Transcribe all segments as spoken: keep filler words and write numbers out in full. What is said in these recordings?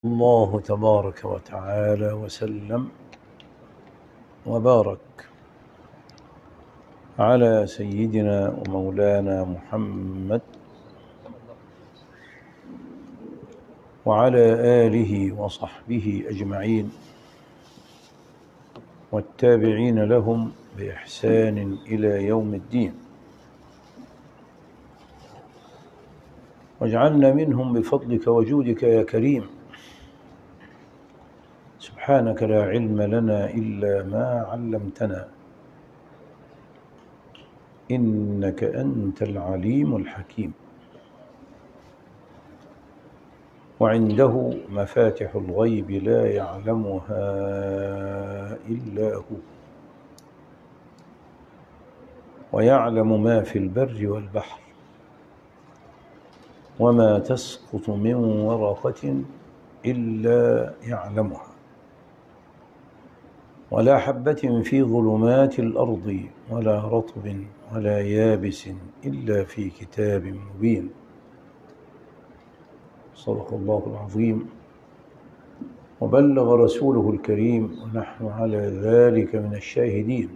الله تبارك وتعالى وسلم وبارك على سيدنا ومولانا محمد وعلى آله وصحبه أجمعين والتابعين لهم بإحسان إلى يوم الدين، واجعلنا منهم بفضلك وجودك يا كريم. سبحانك لا علم لنا إلا ما علمتنا، إنك أنت العليم الحكيم. وعنده مفاتح الغيب لا يعلمها إلا هو، ويعلم ما في البر والبحر، وما تسقط من ورقة إلا يعلمها، ولا حبة في ظلمات الأرض ولا رطب ولا يابس إلا في كتاب مبين. صدق الله العظيم وبلغ رسوله الكريم، ونحن على ذلك من الشاهدين.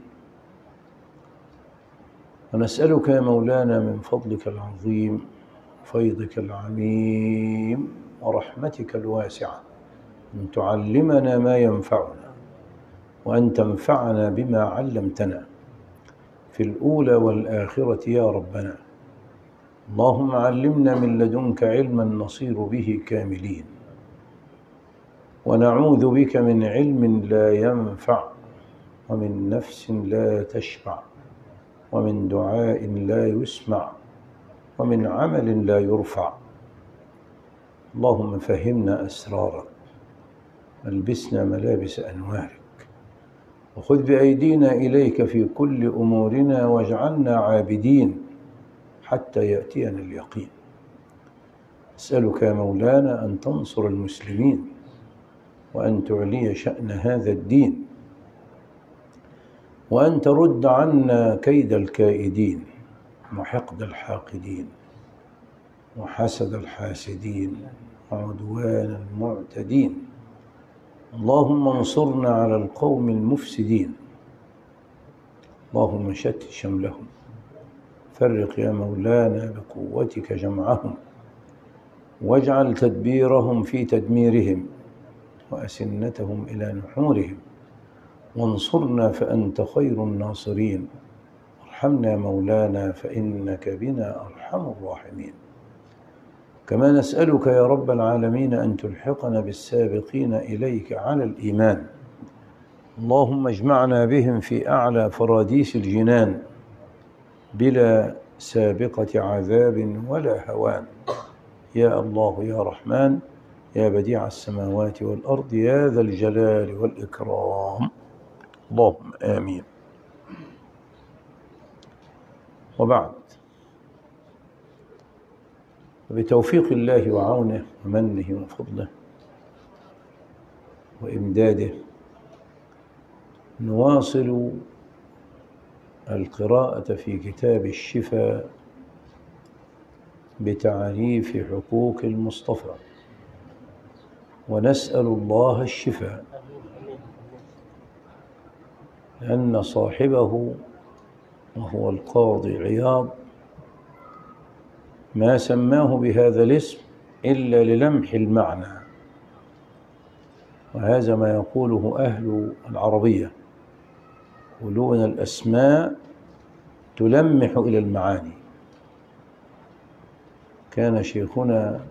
ونسألك يا مولانا من فضلك العظيم وفيضك العميم ورحمتك الواسعة أن تعلمنا ما ينفعنا، وأن تنفعنا بما علمتنا في الأولى والآخرة يا ربنا. اللهم علمنا من لدنك علما نصير به كاملين، ونعوذ بك من علم لا ينفع، ومن نفس لا تشبع، ومن دعاء لا يسمع، ومن عمل لا يرفع. اللهم فهمنا أسرارك، ألبسنا ملابس أنوارك، وخذ بأيدينا إليك في كل أمورنا، واجعلنا عابدين حتى يأتينا اليقين. أسألك يا مولانا أن تنصر المسلمين، وأن تعلي شأن هذا الدين، وأن ترد عنا كيد الكائدين، وحقد الحاقدين، وحسد الحاسدين، وعدوان المعتدين. اللهم انصرنا على القوم المفسدين. اللهم شتت شملهم، فرق يا مولانا بقوتك جمعهم، واجعل تدبيرهم في تدميرهم، وأسنتهم إلى نحورهم، وانصرنا فأنت خير الناصرين. ارحمنا يا مولانا فإنك بنا أرحم الراحمين. كما نسألك يا رب العالمين أن تلحقنا بالسابقين إليك على الإيمان. اللهم اجمعنا بهم في أعلى فراديس الجنان بلا سابقة عذاب ولا هوان، يا الله يا رحمن يا بديع السماوات والأرض يا ذا الجلال والإكرام. اللهم آمين. وبعد، بتوفيق الله وعونه ومنه وفضله وإمداده نواصل القراءة في كتاب الشفاء بتعريف حقوق المصطفى، ونسأل الله الشفاء، لأن صاحبه وهو القاضي عياض ما سماه بهذا الاسم إلا للمح المعنى، وهذا ما يقوله أهل العربية، يقولون الأسماء تلمح إلى المعاني. كان شيخنا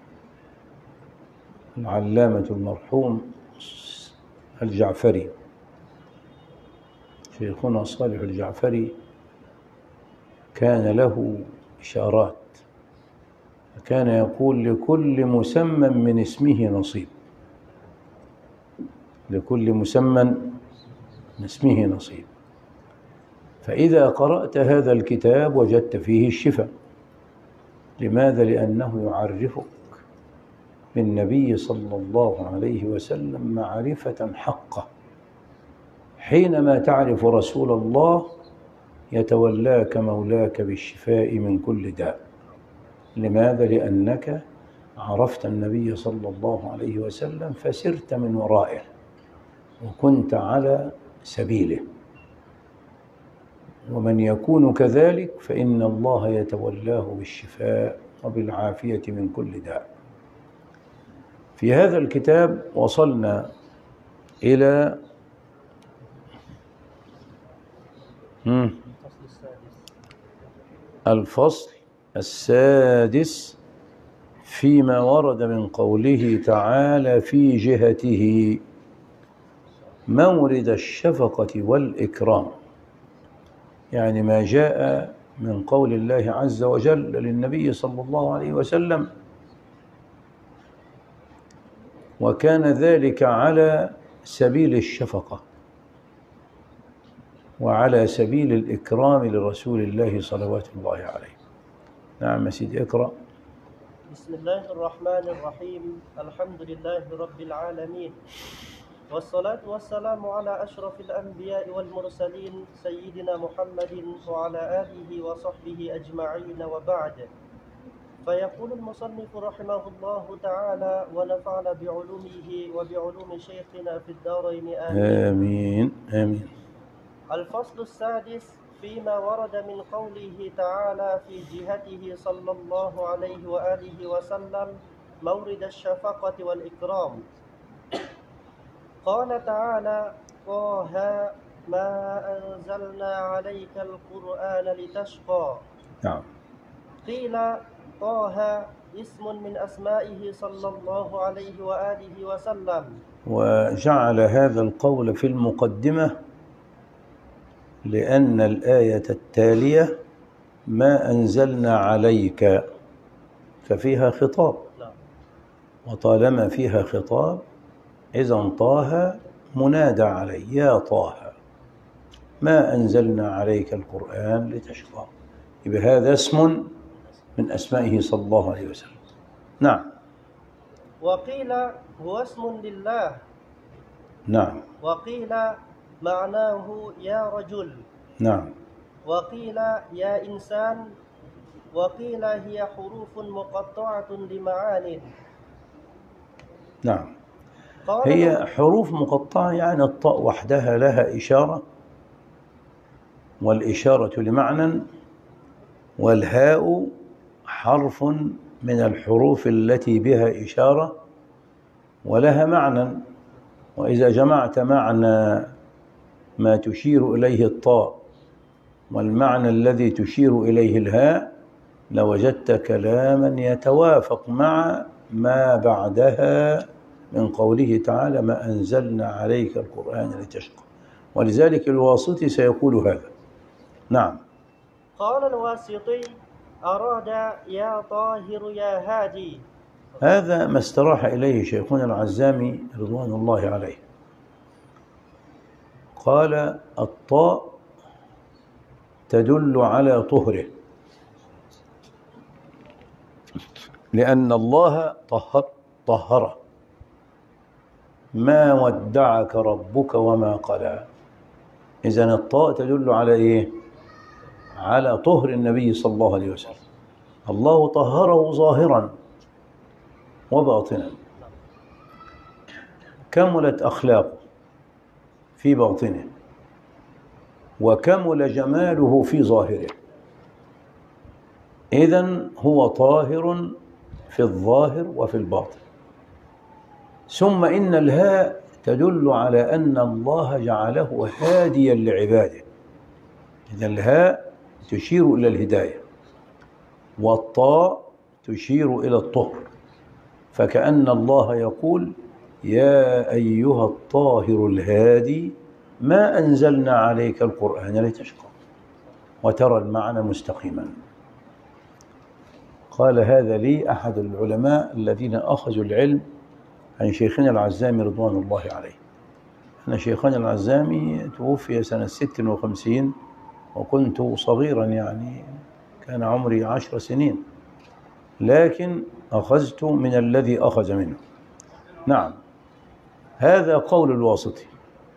العلامة المرحوم الجعفري، شيخنا صالح الجعفري، كان له إشارات، كان يقول لكل مسمى من اسمه نصيب، لكل مسمى من اسمه نصيب. فإذا قرأت هذا الكتاب وجدت فيه الشفاء. لماذا؟ لأنه يعرفك بالنبي صلى الله عليه وسلم معرفة حقة. حينما تعرف رسول الله يتولاك مولاك بالشفاء من كل داء. لماذا؟ لأنك عرفت النبي صلى الله عليه وسلم فسرت من ورائه وكنت على سبيله، ومن يكون كذلك فإن الله يتولاه بالشفاء وبالعافية من كل داء. في هذا الكتاب وصلنا إلى الفصل السادس فيما ورد من قوله تعالى في جهته مورد الشفقة والإكرام، يعني ما جاء من قول الله عز وجل للنبي صلى الله عليه وسلم، وكان ذلك على سبيل الشفقة وعلى سبيل الإكرام لرسول الله صلوات الله عليه. نعم يا سيدي اقرأ. بسم الله الرحمن الرحيم. الحمد لله رب العالمين، والصلاة والسلام على أشرف الأنبياء والمرسلين سيدنا محمد وعلى آله وصحبه أجمعين، وبعد. فيقول المصنف رحمه الله تعالى ونفعنا بعلومه وبعلوم شيخنا في الدارين آمين آمين آمين. الفصل السادس فيما ورد من قوله تعالى في جهته صلى الله عليه وآله وسلم مورد الشفقة والإكرام. قال تعالى طه ما أنزلنا عليك القرآن لتشقى. نعم. قيل طه اسم من أسمائه صلى الله عليه وآله وسلم. وجعل هذا القول في المقدمة لأن الآية التالية ما أنزلنا عليك ففيها خطاب، وطالما فيها خطاب إذن طه منادى عليه، يا طه ما أنزلنا عليك القرآن لتشقى، يبقى هذا اسم من أسمائه صلى الله عليه وسلم. نعم. وقيل هو اسم لله. نعم. وقيل معناه يا رجل. نعم. وقيل يا إنسان. وقيل هي حروف مقطعة لمعان. نعم. هي حروف مقطعة، يعني الطاء وحدها لها إشارة، والإشارة لمعنى، والهاء حرف من الحروف التي بها إشارة ولها معنى. وإذا جمعت معنى ما تشير إليه الطاء والمعنى الذي تشير إليه الهاء لوجدت كلاما يتوافق مع ما بعدها من قوله تعالى ما أنزلنا عليك القرآن لتشقى، ولذلك الواسطي سيقول هذا. نعم. قال الواسطي أراد يا طاهر يا هادي. هذا ما استراح إليه شيخنا العزامي رضوان الله عليه. قال الطاء تدل على طهره، لأن الله طهر طهره، ما ودعك ربك وما قلى. إذن الطاء تدل على إيه؟ على طهر النبي صلى الله عليه وسلم. الله طهره ظاهرا وباطنا، كملت أخلاقه في باطنه وكمل جماله في ظاهره. إذن هو طاهر في الظاهر وفي الباطن. ثم إن الهاء تدل على أن الله جعله هاديا لعباده، إذن الهاء تشير إلى الهداية، والطاء تشير إلى الطهر، فكأن الله يقول يا أيها الطاهر الهادي ما أنزلنا عليك القرآن لتشقى، وترى المعنى مستقيما. قال هذا لي أحد العلماء الذين أخذوا العلم عن شيخنا العزامي رضوان الله عليه. أن شيخنا العزامي توفي سنة ست وخمسين وكنت صغيرا، يعني كان عمري عشر سنين، لكن أخذت من الذي أخذ منه. نعم. هذا قول الواسطي.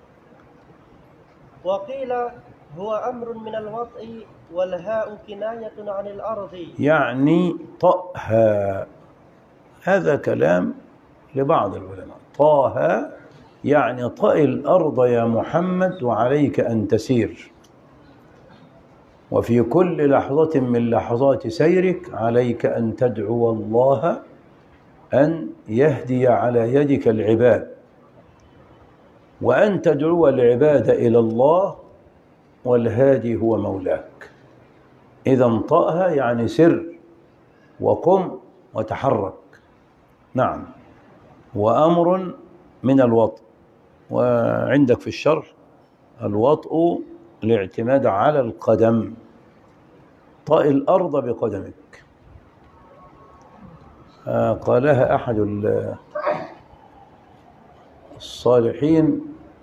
وقيل هو أمر من الوطء والهاء كناية عن الأرض، يعني طأها، هذا كلام لبعض العلماء. طه يعني طئ الأرض يا محمد وعليك أن تسير، وفي كل لحظة من لحظات سيرك عليك أن تدعو الله أن يهدي على يدك العباد، وأن تدعو العباد إلى الله، والهادي هو مولاك. إذا طأها يعني سر وقم وتحرك. نعم. وأمر من الوطء، وعندك في الشرح الوطء الاعتماد على القدم، طأ الأرض بقدمك. آه قالها أحد الصالحين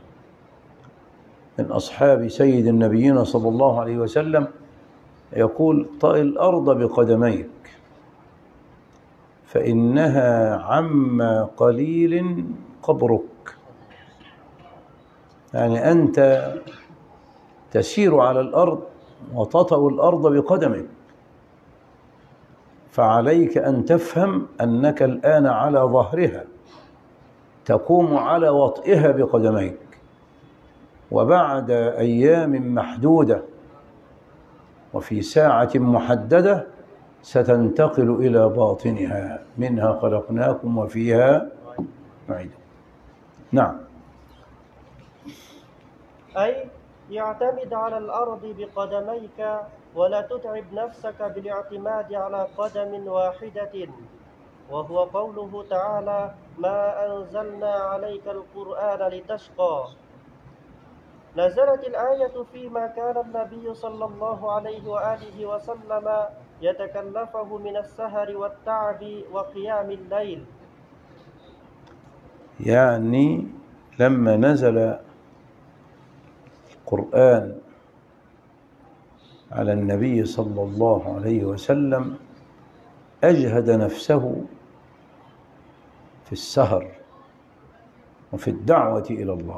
من أصحاب سيد النبيين صلى الله عليه وسلم، يقول: طأ الأرض بقدميك فإنها عما قليل قبرك. يعني أنت تسير على الأرض وتطأ الأرض بقدمك، فعليك أن تفهم أنك الآن على ظهرها، تقوم على وطئها بقدميك، وبعد أيام محدودة وفي ساعة محددة ستنتقل إلى باطنها، منها خلقناكم وفيها نعيدكم. نعم. أي يعتمد على الأرض بقدميك، ولا تتعب نفسك بالاعتماد على قدم واحدة، وهو قوله تعالى: ما أنزلنا عليك القرآن لتشقى. نزلت الآية فيما كان النبي صلى الله عليه وآله وسلم يتكلفه من السهر والتعب وقيام الليل. يعني لما نزل القرآن على النبي صلى الله عليه وسلم أجهد نفسه في السهر وفي الدعوة إلى الله،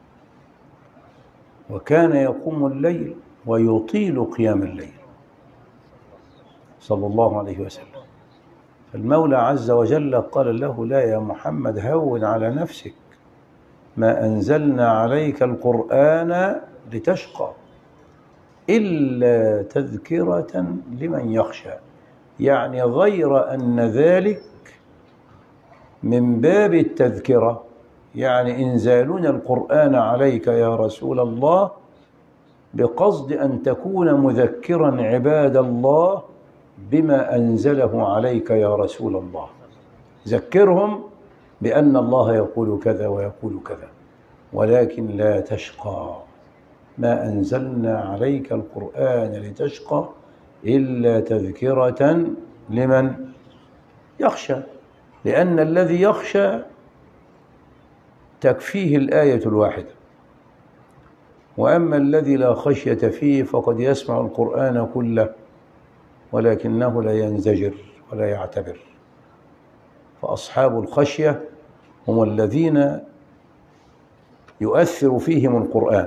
وكان يقوم الليل ويطيل قيام الليل صلى الله عليه وسلم. فالمولى عز وجل قال له: لا يا محمد، هون على نفسك، ما أنزلنا عليك القرآن لتشقى إلا تذكرة لمن يخشى. يعني غير أن ذلك من باب التذكرة، يعني إنزالنا القرآن عليك يا رسول الله بقصد أن تكون مذكرا عباد الله بما أنزله عليك يا رسول الله. ذكرهم بأن الله يقول كذا ويقول كذا، ولكن لا تشقى. ما أنزلنا عليك القرآن لتشقى إلا تذكرة لمن يخشى، لأن الذي يخشى تكفيه الآية الواحدة، وأما الذي لا خشية فيه فقد يسمع القرآن كله ولكنه لا ينزجر ولا يعتبر. فأصحاب الخشية هم الذين يؤثر فيهم القرآن.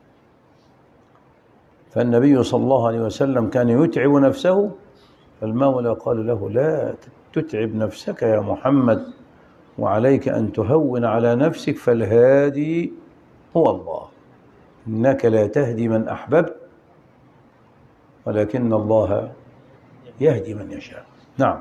فالنبي صلى الله عليه وسلم كان يتعب نفسه، فالمولى قال له: لا تتعب نفسك يا محمد، وعليك أن تهون على نفسك، فالهادي هو الله، إنك لا تهدي من أحببت ولكن الله يهدي من يشاء. نعم.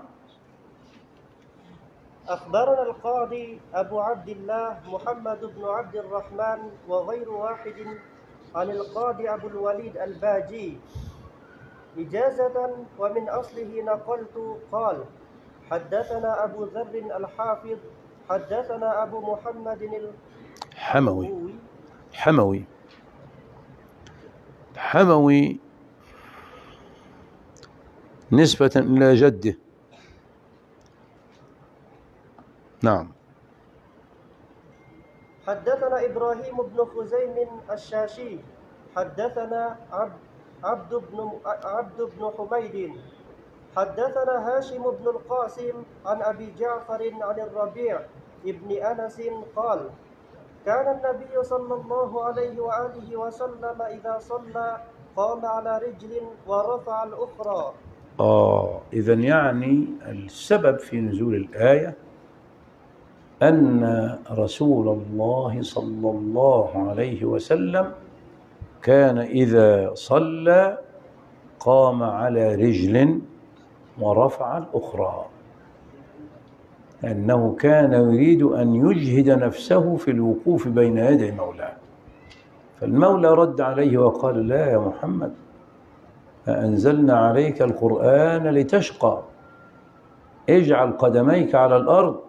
أخبرنا القاضي أبو عبد الله محمد بن عبد الرحمن وغير واحد عن القاضي أبو الوليد الباجي إجازة، ومن أصله نقلت. قال: حدثنا أبو ذر الحافظ حدثنا أبو محمد الحموي حموي حموي نسبة إلى جده. نعم. حدثنا إبراهيم بن خزيم الشاشي حدثنا عبد عبد بن عبد بن حميد حدثنا هاشم بن القاسم عن أبي جعفر عن الربيع ابن أنس قال: كان النبي صلى الله عليه وآله وسلم إذا صلى قام على رجل ورفع الأخرى آه إذا يعني السبب في نزول الآية أن رسول الله صلى الله عليه وسلم كان إذا صلى قام على رجل ورفع الأخرى، أنه كان يريد أن يجهد نفسه في الوقوف بين يدي مولاه. فالمولى رد عليه وقال: لا يا محمد، أنزلنا عليك القرآن لتشقى، اجعل قدميك على الأرض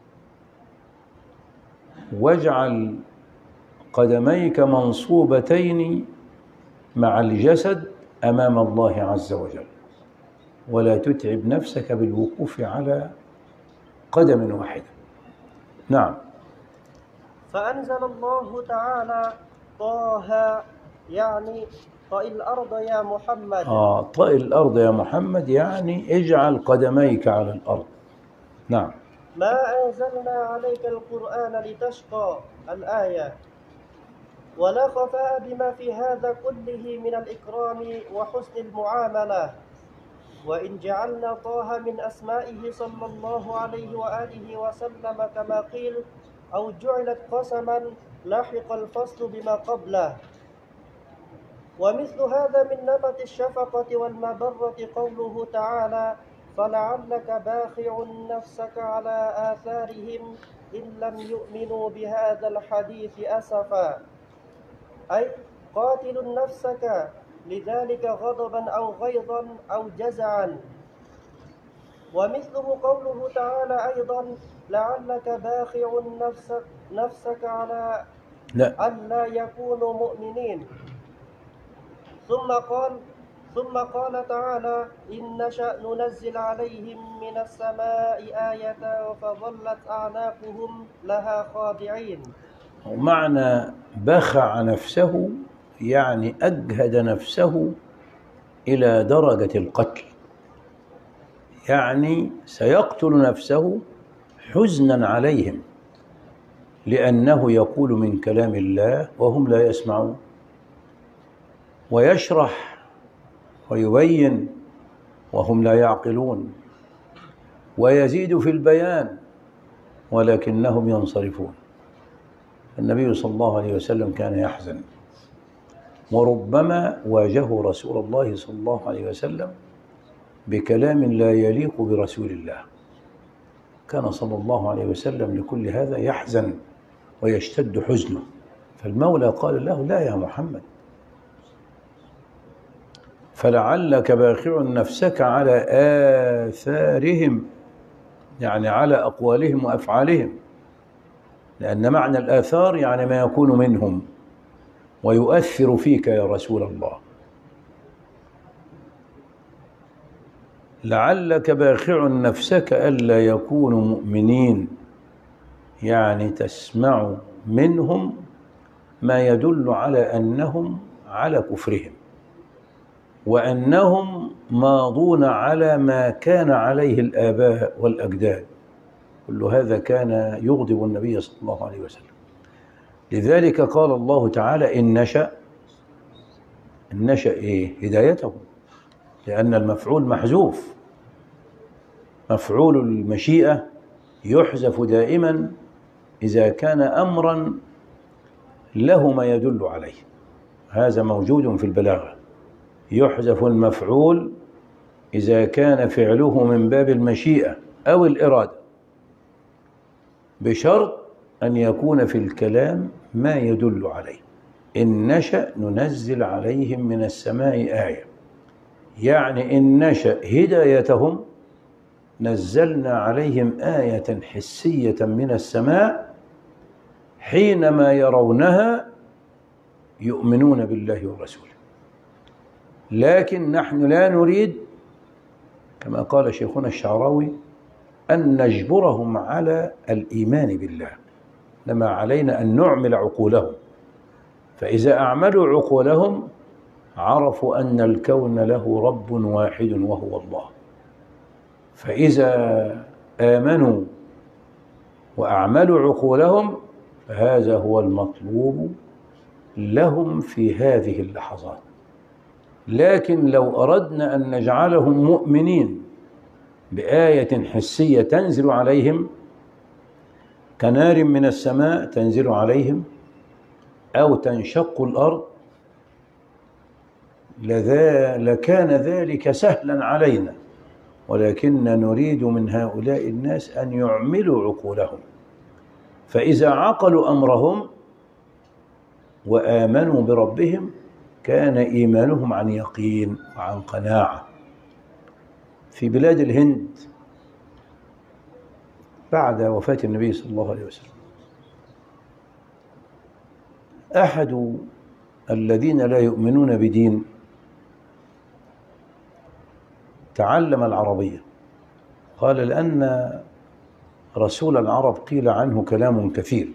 واجعل قدميك منصوبتين مع الجسد أمام الله عز وجل، ولا تتعب نفسك بالوقوف على قدم واحدة. نعم. فأنزل الله تعالى طه، يعني طئ الأرض يا محمد. آه طئ الأرض يا محمد يعني اجعل قدميك على الأرض. نعم. ما أنزلنا عليك القرآن لتشقى، الآية. ولا خفاء بما في هذا كله من الإكرام وحسن المعاملة. وإن جعلنا طه من أسمائه صلى الله عليه وآله وسلم كما قيل، أو جعلت قسما لاحق الفصل بما قبله. ومثل هذا من نبت الشفقة والمبرة قوله تعالى: فلعلك باخع نفسك على آثارهم إن لم يؤمنوا بهذا الحديث أسفا، أي قاتل نفسك لذلك غضبا أو غيظا أو جزعا. ومثله قوله تعالى أيضا: لعلك باخع نفسك, نفسك على لا. ألا يكونوا مؤمنين. ثم قال ثم قال تعالى: إن نشأ ننزل عليهم من السماء آية فظلت أعناقهم لها خاضعين. ومعنى بخع نفسه يعني أجهد نفسه إلى درجة القتل، يعني سيقتل نفسه حزنا عليهم، لأنه يقول من كلام الله وهم لا يسمعون، ويشرح ويبين وهم لا يعقلون، ويزيد في البيان ولكنهم ينصرفون. النبي صلى الله عليه وسلم كان يحزن، وربما واجهه رسول الله صلى الله عليه وسلم بكلام لا يليق برسول الله. كان صلى الله عليه وسلم لكل هذا يحزن ويشتد حزنه، فالمولى قال له: لا يا محمد، فلعلك باخع نفسك على آثارهم، يعني على أقوالهم وأفعالهم، لأن معنى الآثار يعني ما يكون منهم ويؤثر فيك يا رسول الله. لعلك باخع نفسك ألا يكونوا مؤمنين، يعني تسمع منهم ما يدل على أنهم على كفرهم، وأنهم ماضون على ما كان عليه الآباء والأجداد. كل هذا كان يغضب النبي صلى الله عليه وسلم. لذلك قال الله تعالى: إن نشأ. إن نشأ إيه؟ هدايتهم، لأن المفعول محذوف. مفعول المشيئة يحذف دائما إذا كان أمرا له ما يدل عليه، هذا موجود في البلاغة. يحذف المفعول إذا كان فعله من باب المشيئة أو الإرادة، بشرط أن يكون في الكلام ما يدل عليه. إن نشأ ننزل عليهم من السماء آية، يعني إن نشأ هدايتهم نزلنا عليهم آية حسية من السماء، حينما يرونها يؤمنون بالله ورسوله. لكن نحن لا نريد، كما قال شيخنا الشعراوي، أن نجبرهم على الإيمان بالله، إنما علينا أن نعمل عقولهم. فإذا أعملوا عقولهم عرفوا أن الكون له رب واحد وهو الله. فإذا آمنوا وأعملوا عقولهم فهذا هو المطلوب لهم في هذه اللحظات. لكن لو أردنا أن نجعلهم مؤمنين بآية حسية تنزل عليهم كنار من السماء تنزل عليهم أو تنشق الأرض لذا لكان ذلك سهلا علينا، ولكن نريد من هؤلاء الناس أن يعملوا عقولهم، فإذا عقلوا أمرهم وآمنوا بربهم كان إيمانهم عن يقين وعن قناعة. في بلاد الهند بعد وفاة النبي صلى الله عليه وسلم أحد الذين لا يؤمنون بدين تعلم العربية، قال لأن رسول العرب قيل عنه كلام كثير،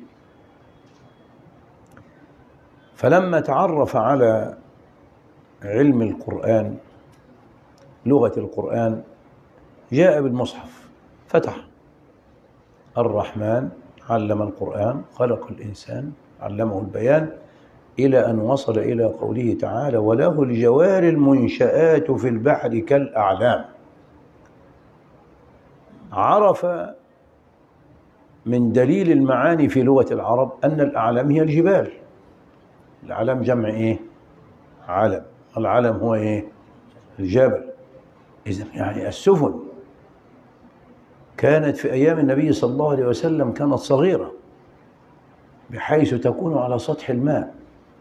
فلما تعرف على علم القرآن لغة القرآن جاء بالمصحف فتح الرحمن علم القرآن خلق الإنسان علمه البيان إلى أن وصل إلى قوله تعالى وله الجوار المنشآت في البحر كالأعلام. عرف من دليل المعاني في لغة العرب أن الأعلام هي الجبال. الأعلام جمع إيه؟ علم. العلم هو إيه؟ الجبل. إذن يعني السفن كانت في أيام النبي صلى الله عليه وسلم كانت صغيرة بحيث تكون على سطح الماء.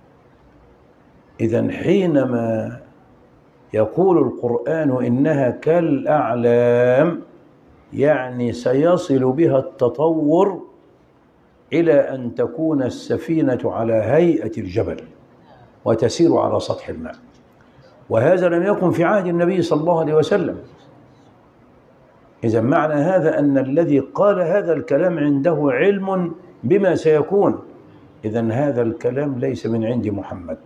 إذن حينما يقول القرآن إنها كالأعلام يعني سيصل بها التطور إلى أن تكون السفينة على هيئة الجبل وتسير على سطح الماء، وهذا لم يكن في عهد النبي صلى الله عليه وسلم. إذا معنى هذا أن الذي قال هذا الكلام عنده علم بما سيكون، إذن هذا الكلام ليس من عند محمد.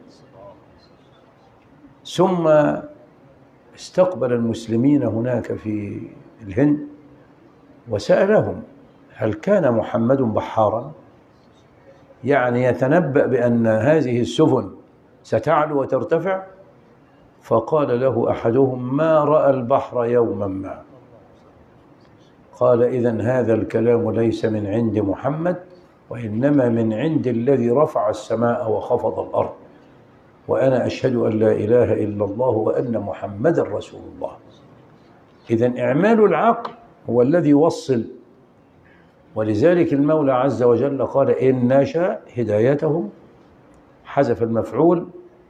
ثم استقبل المسلمين هناك في الهند وسألهم هل كان محمد بحارا؟ يعني يتنبأ بأن هذه السفن ستعلو وترتفع؟ فقال له أحدهم ما رأى البحر يوما ما. قال إذن هذا الكلام ليس من عند محمد وإنما من عند الذي رفع السماء وخفض الأرض، وأنا أشهد أن لا إله إلا الله وأن محمد رسول الله. إذن إعمال العقل هو الذي يوصل، ولذلك المولى عز وجل قال إن نشاء هدايتهم، حذف المفعول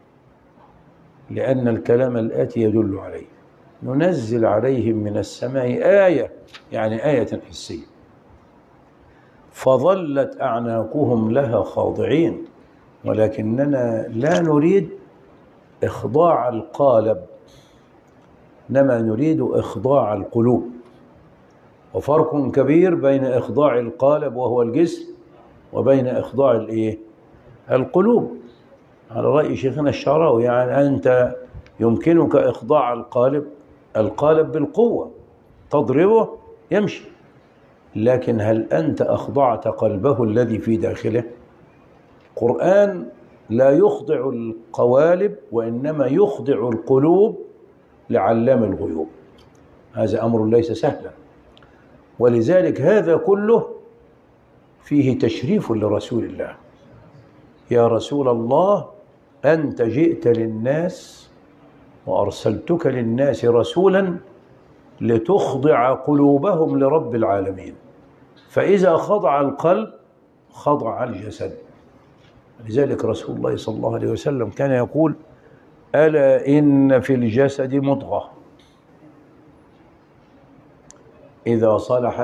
لأن الكلام الآتي يدل عليه، ننزل عليهم من السماء آية يعني آية حسية فظلت أعناقهم لها خاضعين، ولكننا لا نريد إخضاع القالب إنما نريد إخضاع القلوب، وفرق كبير بين إخضاع القالب وهو الجسم وبين إخضاع الإيه؟ القلوب، على رأي شيخنا الشعراوي. يعني أنت يمكنك إخضاع القالب القالب بالقوة تضربه يمشي، لكن هل أنت أخضعت قلبه الذي في داخله؟ القرآن لا يخضع القوالب وإنما يخضع القلوب لعلام الغيوب، هذا أمر ليس سهلا، ولذلك هذا كله فيه تشريف لرسول الله. يا رسول الله أنت جئت للناس وأرسلتك للناس رسولا لتخضع قلوبهم لرب العالمين، فإذا خضع القلب خضع الجسد. لذلك رسول الله صلى الله عليه وسلم كان يقول ألا إن في الجسد مضغة إذا صلحت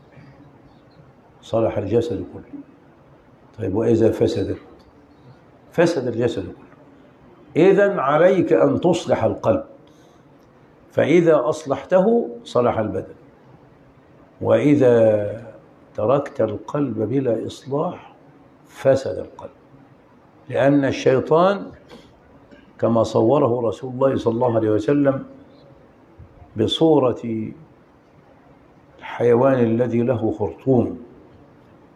صلح الجسد كله. طيب وإذا فسدت فسد الجسد كله. إذن عليك أن تصلح القلب، فإذا أصلحته صلح البدن، وإذا تركت القلب بلا إصلاح فسد القلب، لأن الشيطان كما صوره رسول الله صلى الله عليه وسلم بصورة الحيوان الذي له خرطوم،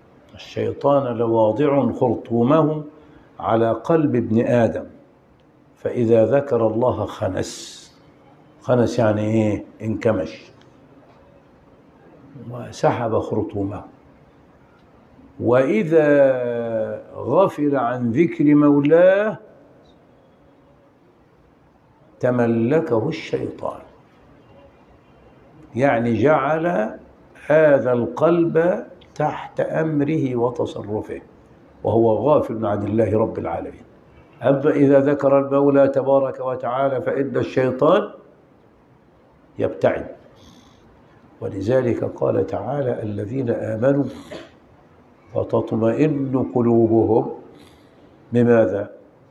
الشيطان لواضع خرطومه على قلب ابن آدم فإذا ذكر الله خنس. خنس يعني إيه؟ انكمش وسحب خرطومه. وإذا غفل عن ذكر مولاه تملكه الشيطان، يعني جعل هذا القلب تحت أمره وتصرفه وهو غافل عن الله رب العالمين. أما إذا ذكر المولى تبارك وتعالى فإن الشيطان يبتعد. ولذلك قال تعالى: الذين آمنوا وتطمئن قلوبهم بماذا؟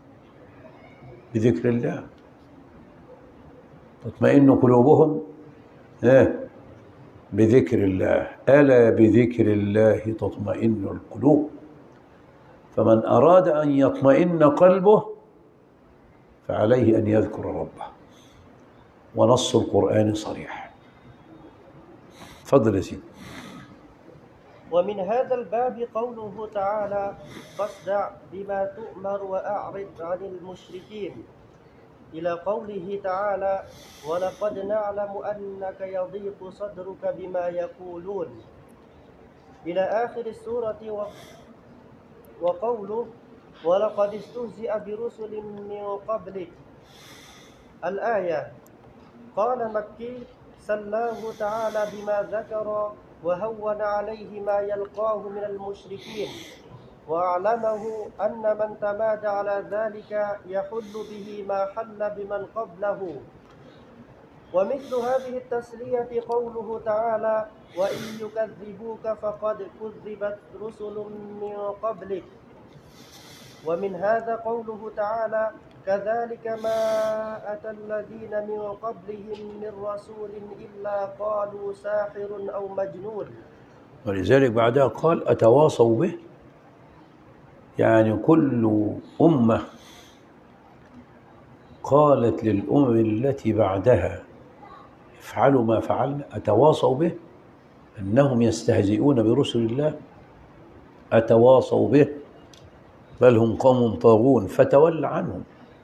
بذكر الله. تطمئن قلوبهم إيه؟ بذكر الله. ألا بذكر الله تطمئن القلوب. فمن أراد أن يطمئن قلبه فعليه أن يذكر ربه، ونص القرآن صريح. تفضل يا سيدي. ومن هذا الباب قوله تعالى: فاصدع بما تؤمر وأعرض عن المشركين، إلى قوله تعالى: ولقد نعلم أنك يضيق صدرك بما يقولون، إلى آخر السورة. وقوله: ولقد استهزئ برسل من قبلك، الآية. قال مكي: سلاه تعالى بما ذكر وهون عليه ما يلقاه من المشركين، وأعلمه أن من تمادى على ذلك يحل به ما حل بمن قبله. ومثل هذه التسلية قوله تعالى: وإن يكذبوك فقد كذبت رسل من قبلك. ومن هذا قوله تعالى: كذلك ما أتى الذين من قبلهم من رسول إلا قالوا ساحر أو مجنون. ولذلك بعدها قال: أتواصوا به. يعني كل أمة قالت للأمم التي بعدها: افعلوا ما فعلنا. أتواصوا به، أنهم يستهزئون برسل الله. أتواصوا به، بل هم قوم طاغون، فتول عنهم.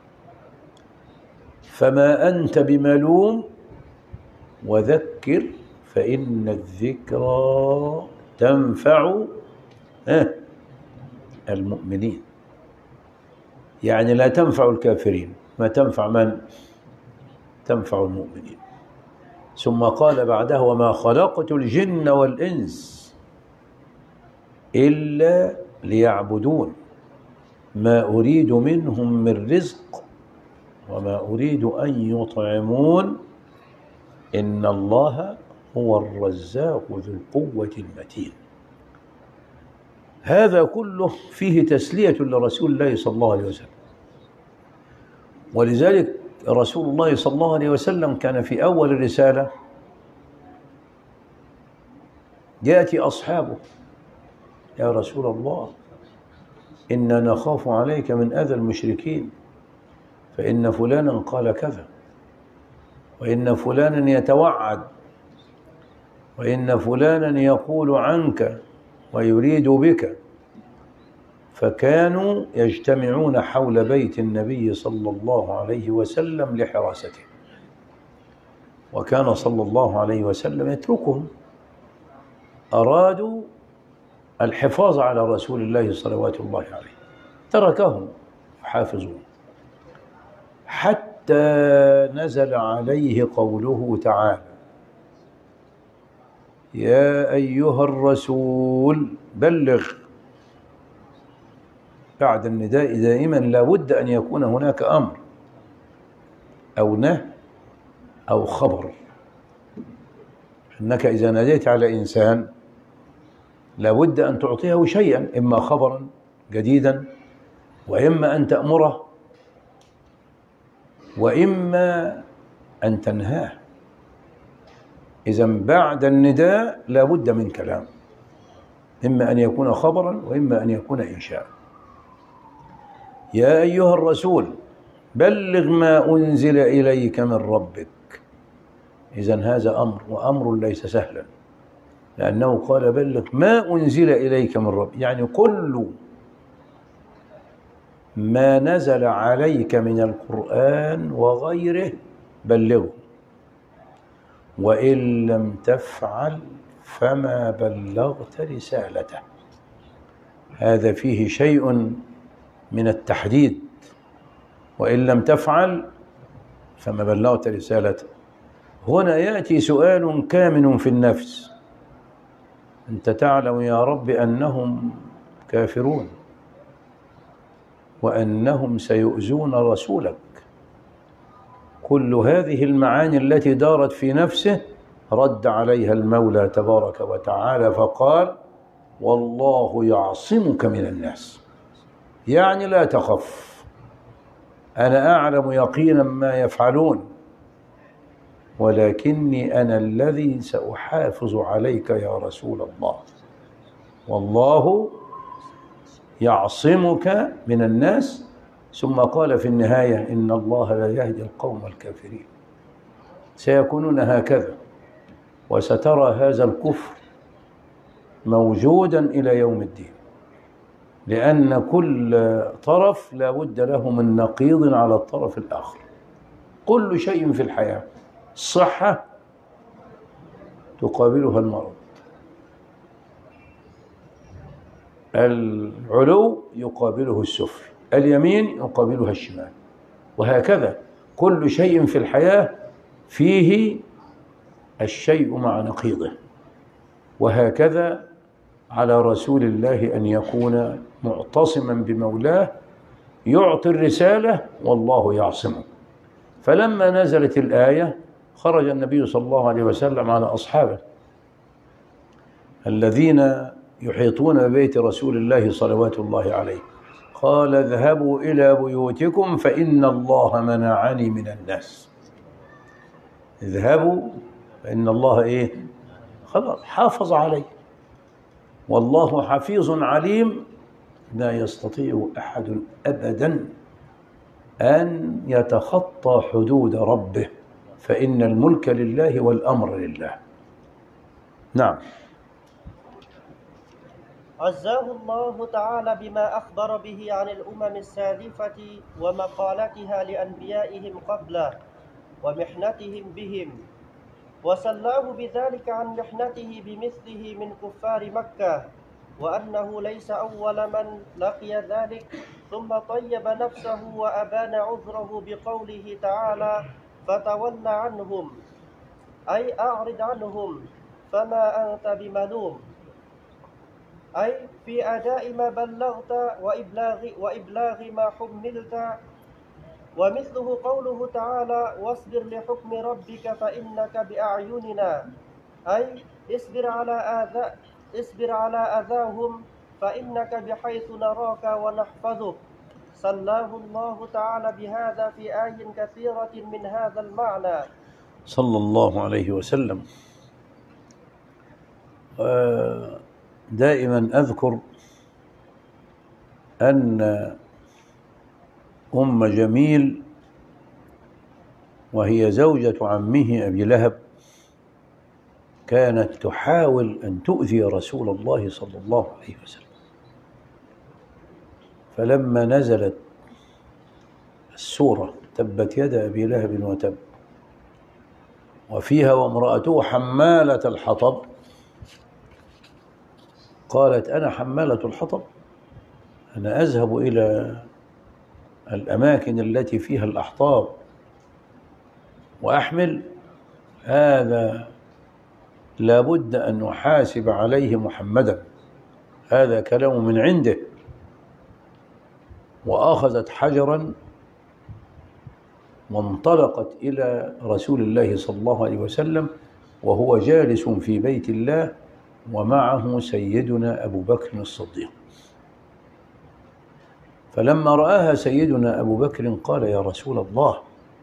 فما أنت بملوم وذكر فإن الذكرى تنفع المؤمنين. يعني لا تنفع الكافرين، ما تنفع من؟ تنفع المؤمنين. ثم قال بعدها: وما خلقت الجن والإنس إلا ليعبدون ما أريد منهم من رزق وما أريد أن يطعمون إن الله هو الرزاق ذو القوة المتين. هذا كله فيه تسلية لرسول الله صلى الله عليه وسلم. ولذلك رسول الله صلى الله عليه وسلم كان في أول الرسالة يأتي أصحابه: يا رسول الله، إنا نخاف عليك من أذى المشركين، فإن فلانا قال كذا، وإن فلانا يتوعد، وإن فلانا يقول عنك ويريد بك. فكانوا يجتمعون حول بيت النبي صلى الله عليه وسلم لحراسته، وكان صلى الله عليه وسلم يتركهم. أرادوا الحفاظ على رسول الله صلوات الله عليه، تركهم يحافظون حتى نزل عليه قوله تعالى: يا أيها الرسول بلغ. بعد النداء دائما لا بد أن يكون هناك أمر أو نهي أو خبر. أنك إذا ناديت على إنسان لا بد أن تعطيه شيئا، إما خبرا جديدا، وإما أن تأمره، وإما أن تنهاه. إذا بعد النداء لا بد من كلام، إما أن يكون خبرا وإما أن يكون إنشاء. يا أيها الرسول بلغ ما أنزل إليك من ربك. إذا هذا أمر، وأمر ليس سهلا، لأنه قال: بلغ ما أنزل إليك من ربك، يعني كل ما نزل عليك من القرآن وغيره بلغه، وإن لم تفعل فما بلغت رسالته. هذا فيه شيء من التحديد، وإن لم تفعل فما بلغت رسالته. هنا يأتي سؤال كامن في النفس: أنت تعلم يا رب أنهم كافرون وأنهم سيؤذون رسولك. كل هذه المعاني التي دارت في نفسه رد عليها المولى تبارك وتعالى فقال: والله يعصمك من الناس. يعني لا تخف، أنا أعلم يقينا ما يفعلون، ولكني أنا الذي سأحافظ عليك يا رسول الله. والله يعصمك من الناس. ثم قال في النهاية: إن الله لا يهدي القوم الكافرين. سيكونون هكذا، وسترى هذا الكفر موجودا إلى يوم الدين، لأن كل طرف لا بد له من نقيض على الطرف الآخر. كل شيء في الحياة، الصحة تقابلها المرض، العلو يقابله السفل، اليمين يقابلها الشمال، وهكذا كل شيء في الحياة فيه الشيء مع نقيضه. وهكذا على رسول الله أن يكون معتصما بمولاه، يعطي الرسالة والله يعصمه. فلما نزلت الآية خرج النبي صلى الله عليه وسلم على أصحابه الذين يحيطون ببيت رسول الله صلوات الله عليه، قال: اذهبوا إلى بيوتكم فإن الله منعني من الناس. اذهبوا فإن الله إيه؟ خلاص حافظ عليه، والله حفيظ عليم. لا يستطيع أحد أبدا أن يتخطى حدود ربه، فإن الملك لله والأمر لله. نعم. عزاه الله تعالى بما أخبر به عن الأمم السالفة ومقالتها لأنبيائهم قبله ومحنتهم بهم، وسلاه بذلك عن محنته بمثله من كفار مكة، وأنه ليس أول من لقي ذلك. ثم طيب نفسه وأبان عذره بقوله تعالى: فتول عنهم، أي أعرض عنهم فما أنت بملوم، أي في أداء ما بلغت وإبلاغ, وإبلاغ ما حملت. ومثله قوله تعالى: واصبر لحكم ربك فإنك بأعيننا، أي اصبر على آذى اصبر على أذاهم فإنك بحيث نراك ونحفظك. سلاه الله تعالى بهذا في آي كثيرة من هذا المعنى صلى الله عليه وسلم. دائما أذكر أن أم جميل وهي زوجة عمه أبي لهب كانت تحاول أن تؤذي رسول الله صلى الله عليه وسلم، فلما نزلت السورة تبت يد أبي لهب وتب، وفيها وامرأته حمالة الحطب، قالت: أنا حمالة الحطب؟ أنا أذهب إلى الأماكن التي فيها الأحطاب وأحمل؟ هذا لابد أن نحاسب عليه محمدا، هذا كلام من عنده. وأخذت حجرا وانطلقت إلى رسول الله صلى الله عليه وسلم وهو جالس في بيت الله ومعه سيدنا أبو بكر الصديق. فلما رآها سيدنا أبو بكر قال: يا رسول الله،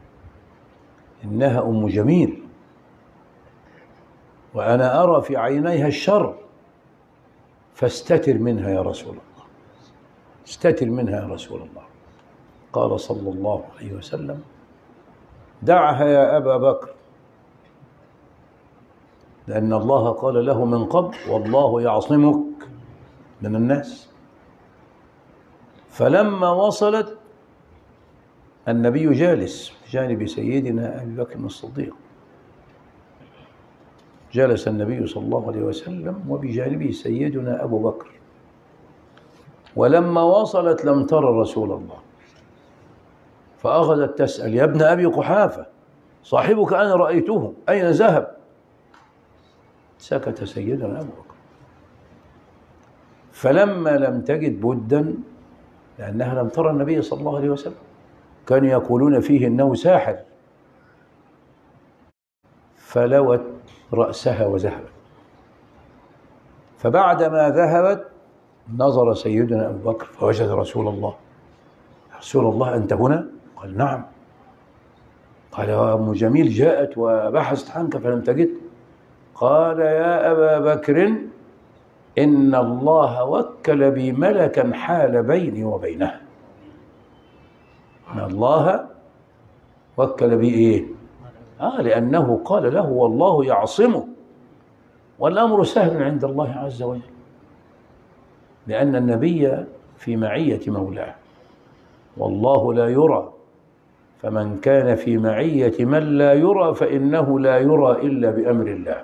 إنها أم جميل وأنا أرى في عينيها الشر، فاستتر منها يا رسول الله، استتر منها يا رسول الله. قال صلى الله عليه وسلم: دعها يا أبا بكر، لأن الله قال له من قبل: والله يعصمك من الناس. فلما وصلت النبي جالس بجانب سيدنا أبي بكر الصديق، جلس النبي صلى الله عليه وسلم وبجانبه سيدنا أبو بكر، ولما وصلت لم تر رسول الله، فأخذت تسأل: يا ابن أبي قحافة، صاحبك أنا رأيته، أين ذهب؟ سكت سيدنا أبو بكر. فلما لم تجد بدا، لأنها لم ترى النبي صلى الله عليه وسلم، كانوا يقولون فيه إنه ساحر، فلوت رأسها وذهبت. فبعدما ذهبت نظر سيدنا أبو بكر فوجد رسول الله. رسول الله أنت هنا؟ قال: نعم. قال: أم جميل جاءت وبحثت عنك فلم تجد؟ قال: يا أبا بكر، إن الله وكل بي ملكا حال بيني وبينها. إن الله وكل بي إيه؟ آه لأنه قال له: والله يعصمه، والأمر سهل عند الله عز وجل، لأن النبي في معية مولاه، والله لا يرى، فمن كان في معية من لا يرى فإنه لا يرى إلا بأمر الله.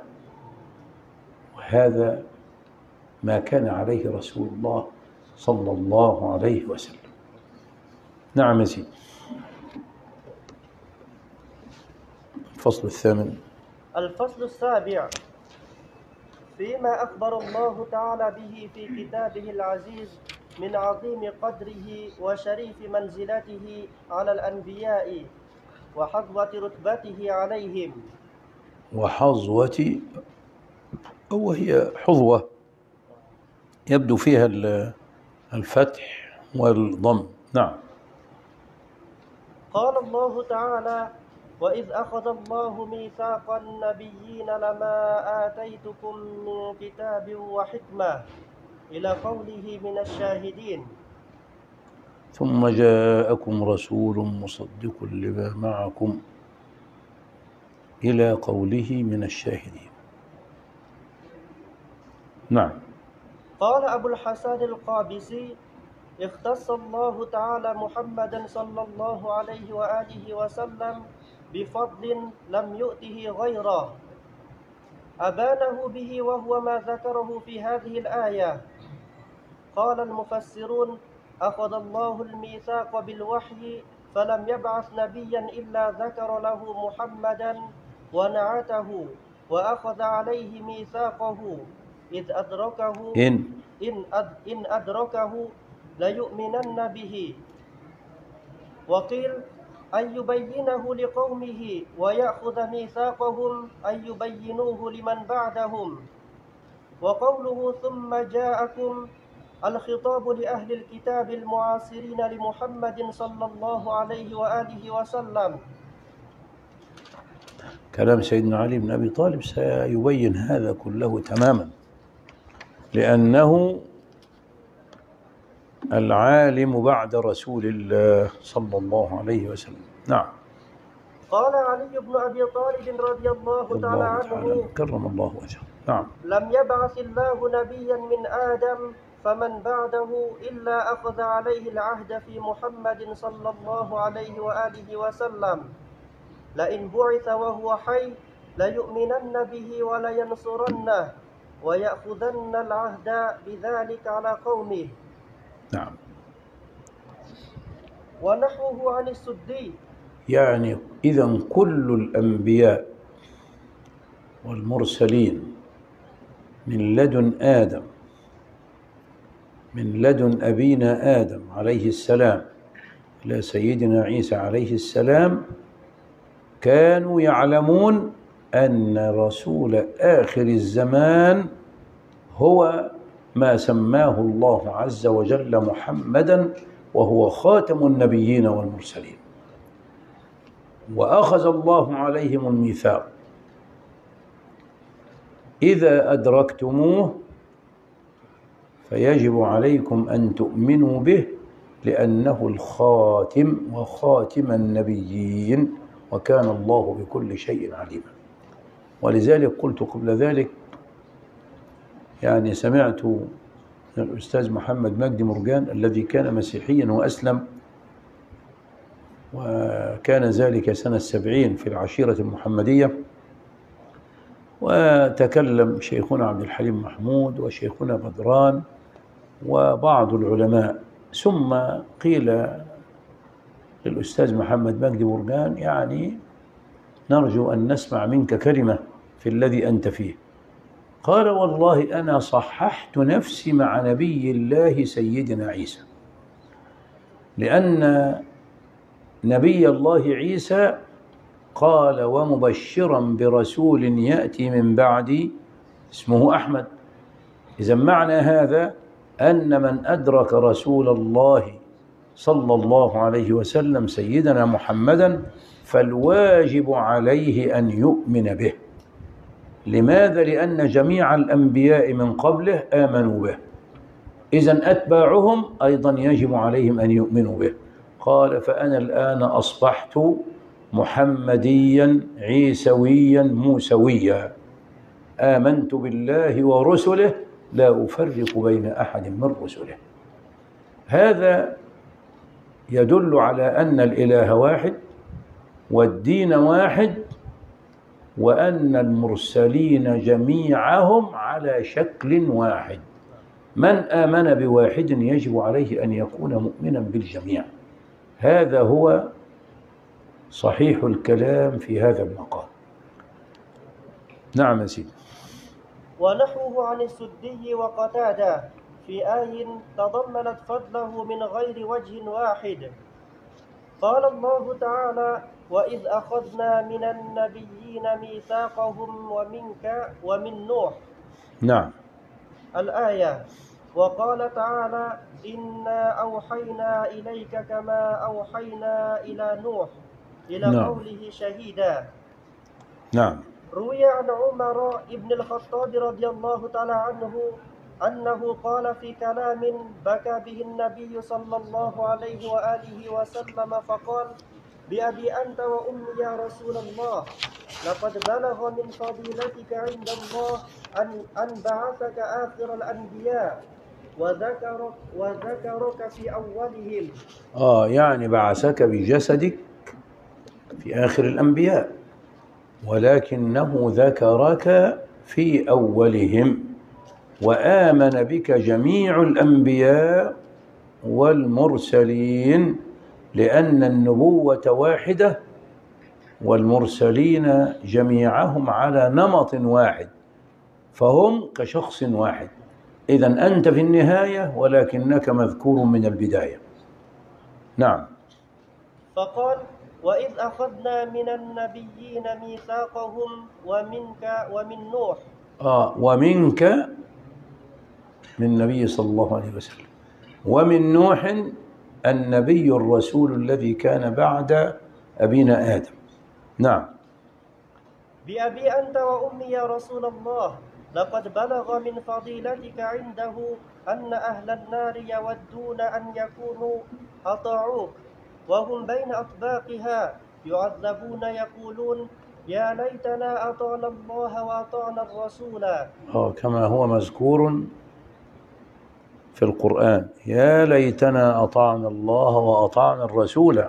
وهذا ما كان عليه رسول الله صلى الله عليه وسلم. نعم يا سيدي. الفصل الثامن. الفصل السابع: فيما أخبر الله تعالى به في كتابه العزيز من عظيم قدره وشريف منزلته على الأنبياء وحظوة رتبته عليهم. وحظوة، أو هي حظوة يبدو فيها الفتح والضم. نعم. قال الله تعالى: وإذ أخذ الله ميثاق النبيين لما آتيتكم من كتاب وحكمة إلى قوله من الشاهدين. ثم جاءكم رسول مصدق لما معكم إلى قوله من الشاهدين. نعم. قال أبو الحسن القابسي: اختص الله تعالى محمدا صلى الله عليه وآله وسلم بفضل لم يؤته غيره، أبانه به وهو ما ذكره في هذه الآية. قال المفسرون: أخذ الله الميثاق بالوحي فلم يبعث نبيا إلا ذكر له محمدا ونعته وأخذ عليه ميثاقه إذ أدركه إن إن, أد إن أدركه ليؤمنن به. وقيل أن يبينه لقومه ويأخذ ميثاقهم أن يبينوه لمن بعدهم. وقوله ثم جاءكم الخطاب لأهل الكتاب المعاصرين لمحمد صلى الله عليه وآله وسلم. كلام سيدنا علي بن أبي طالب سيبين هذا كله تماما، لأنه العالم بعد رسول الله صلى الله عليه وسلم. نعم. قال علي بن أبي طالب رضي الله تعالى عنه: كرم الله وجهه. نعم. لم يبعث الله نبيا من آدم فمن بعده إلا أخذ عليه العهد في محمد صلى الله عليه وآله وسلم، لئن بعث وهو حي ليؤمنن به ولينصرنه ويأخذن العهد بذلك على قومه. نعم. ونحوه عن السدي. يعني إذن كل الأنبياء والمرسلين من لدن آدم، من لدن أبينا آدم عليه السلام إلى سيدنا عيسى عليه السلام، كانوا يعلمون أن رسول آخر الزمان هو ما سماه الله عز وجل محمدا، وهو خاتم النبيين والمرسلين. وأخذ الله عليهم الميثاق: إذا أدركتموه فيجب عليكم أن تؤمنوا به، لأنه الخاتم وخاتم النبيين، وكان الله بكل شيء عليما. ولذلك قلت قبل ذلك، يعني سمعت الأستاذ محمد مجدي مرجان الذي كان مسيحيا وأسلم، وكان ذلك سنة سبعين في العشيرة المحمدية. وتكلم شيخنا عبد الحليم محمود وشيخنا بدران وبعض العلماء، ثم قيل للأستاذ محمد مجدي مرجان يعني نرجو أن نسمع منك كلمة في الذي أنت فيه. قال والله أنا صححت نفسي مع نبي الله سيدنا عيسى، لأن نبي الله عيسى قال ومبشرا برسول يأتي من بعدي اسمه أحمد. إذا معنى هذا أن من أدرك رسول الله صلى الله عليه وسلم سيدنا محمدا فالواجب عليه أن يؤمن به. لماذا؟ لأن جميع الأنبياء من قبله آمنوا به، إذن أتباعهم أيضا يجب عليهم أن يؤمنوا به. قال فأنا الآن أصبحت محمديا عيسويا موسويا، آمنت بالله ورسله لا أفرق بين أحد من رسله. هذا يدل على أن الإله واحد والدين واحد، وأن المرسلين جميعهم على شكل واحد. من آمن بواحد يجب عليه أن يكون مؤمنا بالجميع. هذا هو صحيح الكلام في هذا المقام. نعم يا سيدي. ونحوه عن السدي وقتادة في آي تضمنت فضله من غير وجه واحد. قال الله تعالى وإذ أخذنا من النبيين ميثاقهم ومنك ومن نوح. نعم. الآية. وقال تعالى إنا أوحينا إليك كما أوحينا إلى نوح إلى نعم. قوله شهيدا. نعم. روي عن عمر بن الخطاب رضي الله تعالى عنه أنه قال في كلام بكى به النبي صلى الله عليه وآله وسلم فقال بأبي أنت وأمي يا رسول الله لقد بلغ من فضيلتك عند الله أن أن بعثك آخر الأنبياء وذكرك وذكرك في أولهم. آه يعني بعثك بجسدك في آخر الأنبياء، ولكنه ذكرك في أولهم، وآمن بك جميع الأنبياء والمرسلين، لأن النبوة واحدة والمرسلين جميعهم على نمط واحد، فهم كشخص واحد. إذن أنت في النهاية ولكنك مذكور من البداية. نعم. فقال وإذ أخذنا من النبيين ميثاقهم ومنك ومن نوح. آه ومنك من النبي صلى الله عليه وسلم، ومن نوح النبي الرسول الذي كان بعد أبينا آدم. نعم. بأبي أنت وأمي يا رسول الله لقد بلغ من فضيلتك عنده أن أهل النار يودون أن يكونوا أطاعوك وهم بين أطباقها يعذبون يقولون يا ليتنا أطعنا الله وأطعنا الرسول. آه كما هو مذكور في القرآن يا ليتنا أطعنا الله وأطعنا الرسول.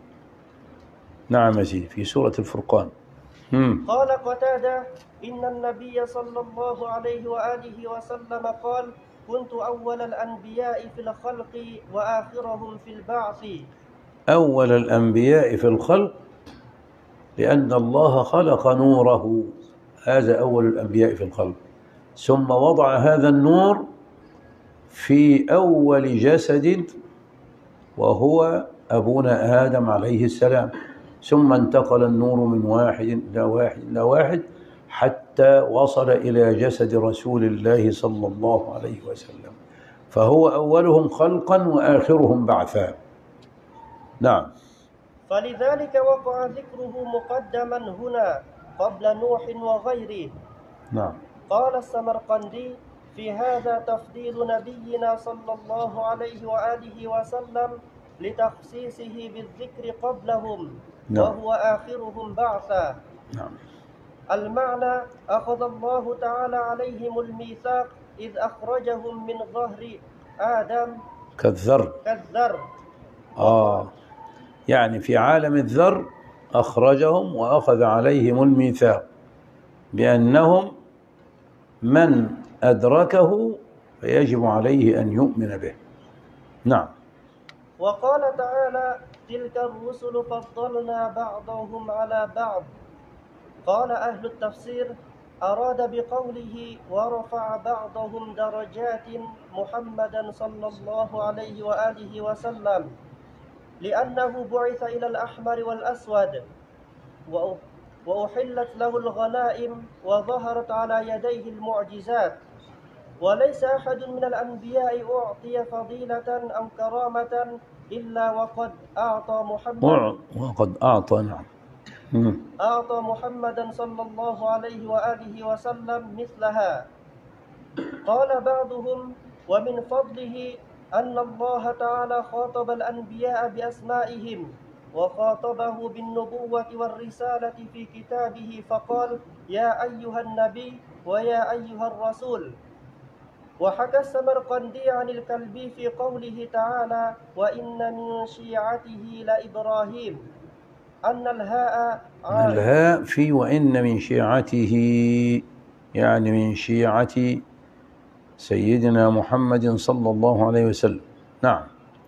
نعم سيدي في سورة الفرقان. مم. قال قتادة إن النبي صلى الله عليه وآله وسلم قال كنت أول الأنبياء في الخلق وآخرهم في البعث. أول الأنبياء في الخلق لأن الله خلق نوره، هذا أول الأنبياء في الخلق، ثم وضع هذا النور في أول جسد وهو أبونا آدم عليه السلام، ثم انتقل النور من واحد إلى واحد إلى واحد حتى وصل إلى جسد رسول الله صلى الله عليه وسلم، فهو أولهم خلقا وآخرهم بعثا. نعم. فلذلك وقع ذكره مقدما هنا قبل نوح وغيره. نعم. قال السمرقندي في هذا تفضيل نبينا صلى الله عليه وآله وسلم لتخصيصه بالذكر قبلهم. نعم. وهو آخرهم بعثا. نعم. المعنى أخذ الله تعالى عليهم الميثاق إذ أخرجهم من ظهر آدم كالذر. كالذر. آه يعني في عالم الذر أخرجهم وأخذ عليهم الميثاق بأنهم من أدركه فيجب عليه أن يؤمن به. نعم. وقال تعالى: تلك الرسل فضلنا بعضهم على بعض. قال أهل التفسير: أراد بقوله ورفع بعضهم درجات محمدا صلى الله عليه وآله وسلم لأنه بعث إلى الأحمر والأسود وأحلت له الغنائم وظهرت على يديه المعجزات، وليس أحد من الأنبياء أعطي فضيلة أو كرامة إلا وقد أعطى محمد وقد أعطى نعم أعطى محمدا صلى الله عليه وآله وسلم مثلها. قال بعضهم: ومن فضله أن الله تعالى خاطب الأنبياء بأسمائهم وخاطبه بالنبوة والرسالة في كتابه فقال: يا أيها النبي ويا أيها الرسول. وحكى السمرقندي عن الكلبي في قوله تعالى: وإن من شيعته لإبراهيم أن الهاء الهاء في وإن من شيعته يعني من شيعة سيدنا محمد صلى الله عليه وسلم. نعم.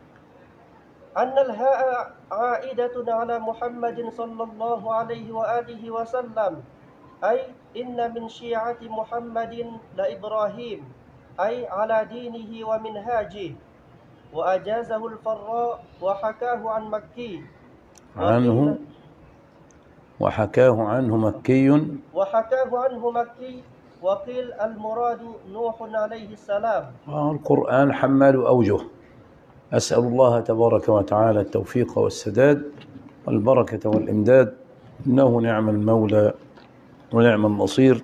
أن الهاء عائدة على محمد صلى الله عليه وآله وسلم، أي إن من شيعة محمد لإبراهيم، أي على دينه ومنهاجه. وأجازه الفراء وحكاه عن مكي عنه وحكاه عنه مكي وحكاه عنه مكي وقيل المراد نوح عليه السلام. القرآن حمال أوجه. أسأل الله تبارك وتعالى التوفيق والسداد والبركة والإمداد، إنه نعم المولى ونعم النصير.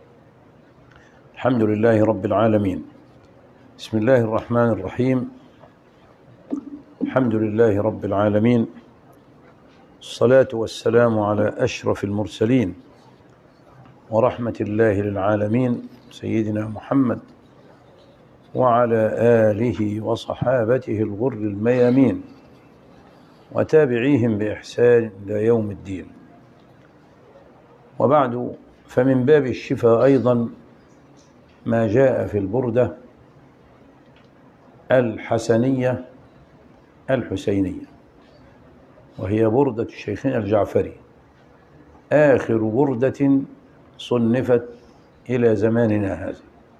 الحمد لله رب العالمين. بسم الله الرحمن الرحيم. الحمد لله رب العالمين، الصلاة والسلام على أشرف المرسلين ورحمة الله للعالمين سيدنا محمد وعلى آله وصحابته الغر الميامين وتابعيهم بإحسان إلى يوم الدين. وبعد، فمن باب الشفاء أيضا ما جاء في البردة الحسنية الحسينية، وهي بردة شيخنا الجعفري، آخر بردة صنفت إلى زماننا هذا.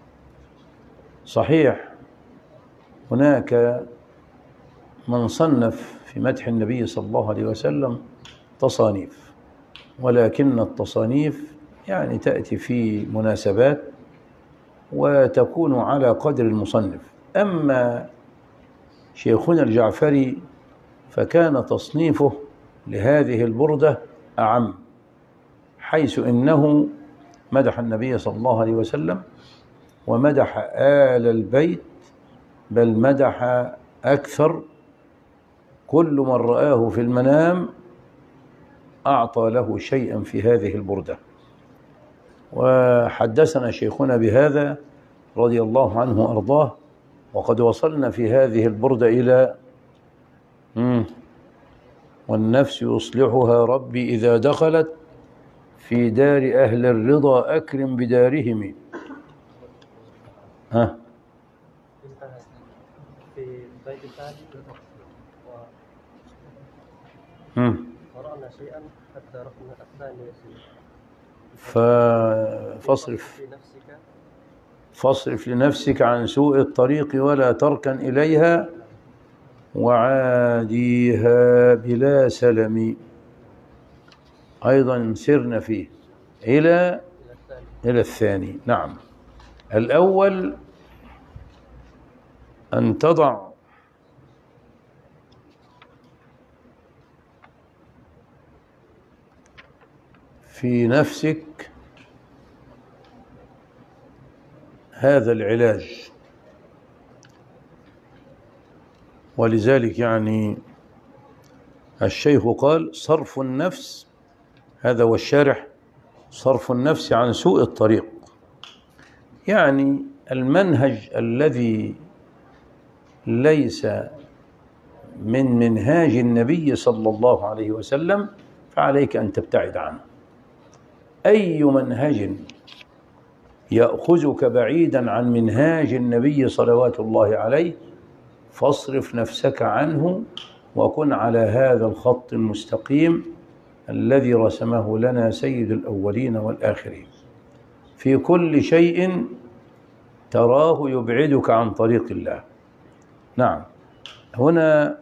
صحيح هناك من صنف في مدح النبي صلى الله عليه وسلم تصانيف، ولكن التصانيف يعني تأتي في مناسبات وتكون على قدر المصنف. أما شيخنا الجعفري فكان تصنيفه لهذه البردة أعم، حيث إنه مدح النبي صلى الله عليه وسلم ومدح آل البيت، بل مدح أكثر. كل من رآه في المنام أعطى له شيئا في هذه البردة. وحدثنا شيخنا بهذا رضي الله عنه وأرضاه. وقد وصلنا في هذه البردة إلى والنفس يصلحها ربي إذا دخلت في دار أهل الرضا أكرم بدارهم. ها في البيت الثاني قرأنا شيئا حتى رقم الثاني فاصرف فاصرف لنفسك عن سوء الطريق ولا تركن إليها وعاديها بلا سلم. أيضا سرنا فيه إلى إلى الثاني. نعم. الأول أن تضع في نفسك هذا العلاج، ولذلك يعني الشيخ قال صرف النفس، هذا هو الشارح، صرف النفس عن سوء الطريق. يعني المنهج الذي ليس من منهاج النبي صلى الله عليه وسلم فعليك أن تبتعد عنه. أي منهج يأخذك بعيدا عن منهاج النبي صلوات الله عليه فاصرف نفسك عنه، وكن على هذا الخط المستقيم الذي رسمه لنا سيد الأولين والآخرين في كل شيء تراه يبعدك عن طريق الله. نعم، هنا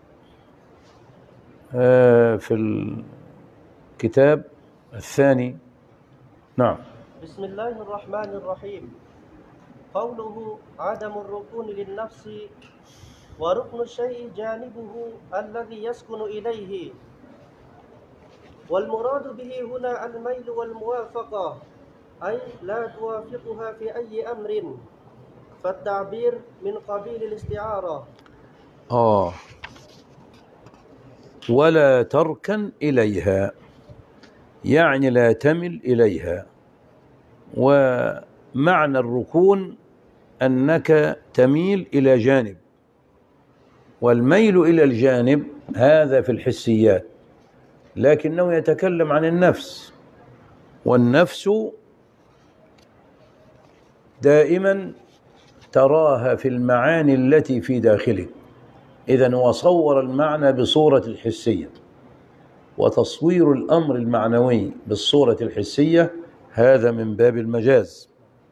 في الكتاب الثاني. نعم. بسم الله الرحمن الرحيم. قوله عدم الركون للنفس وركن الشيء جانبه الذي يسكن إليه، والمراد به هنا الميل والموافقة، أي لا توافقها في أي أمر، فالتعبير من قبيل الاستعارة. آه ولا تركن إليها، يعني لا تمل إليها. ومعنى الركون أنك تميل إلى جانب، والميل إلى الجانب هذا في الحسيات، لكنه يتكلم عن النفس، والنفس دائما تراها في المعاني التي في داخلك. إذن هو صور المعنى بصورة الحسية، وتصوير الأمر المعنوي بالصورة الحسية هذا من باب المجاز.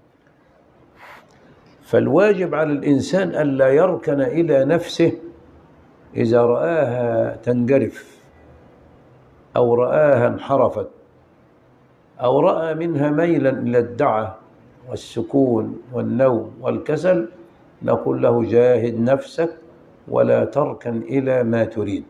فالواجب على الإنسان ألا يركن إلى نفسه إذا رآها تنجرف أو رآها انحرفت أو رأى منها ميلا إلى الدعة والسكون والنوم والكسل، نقول له جاهد نفسك ولا تركن إلى ما تريد.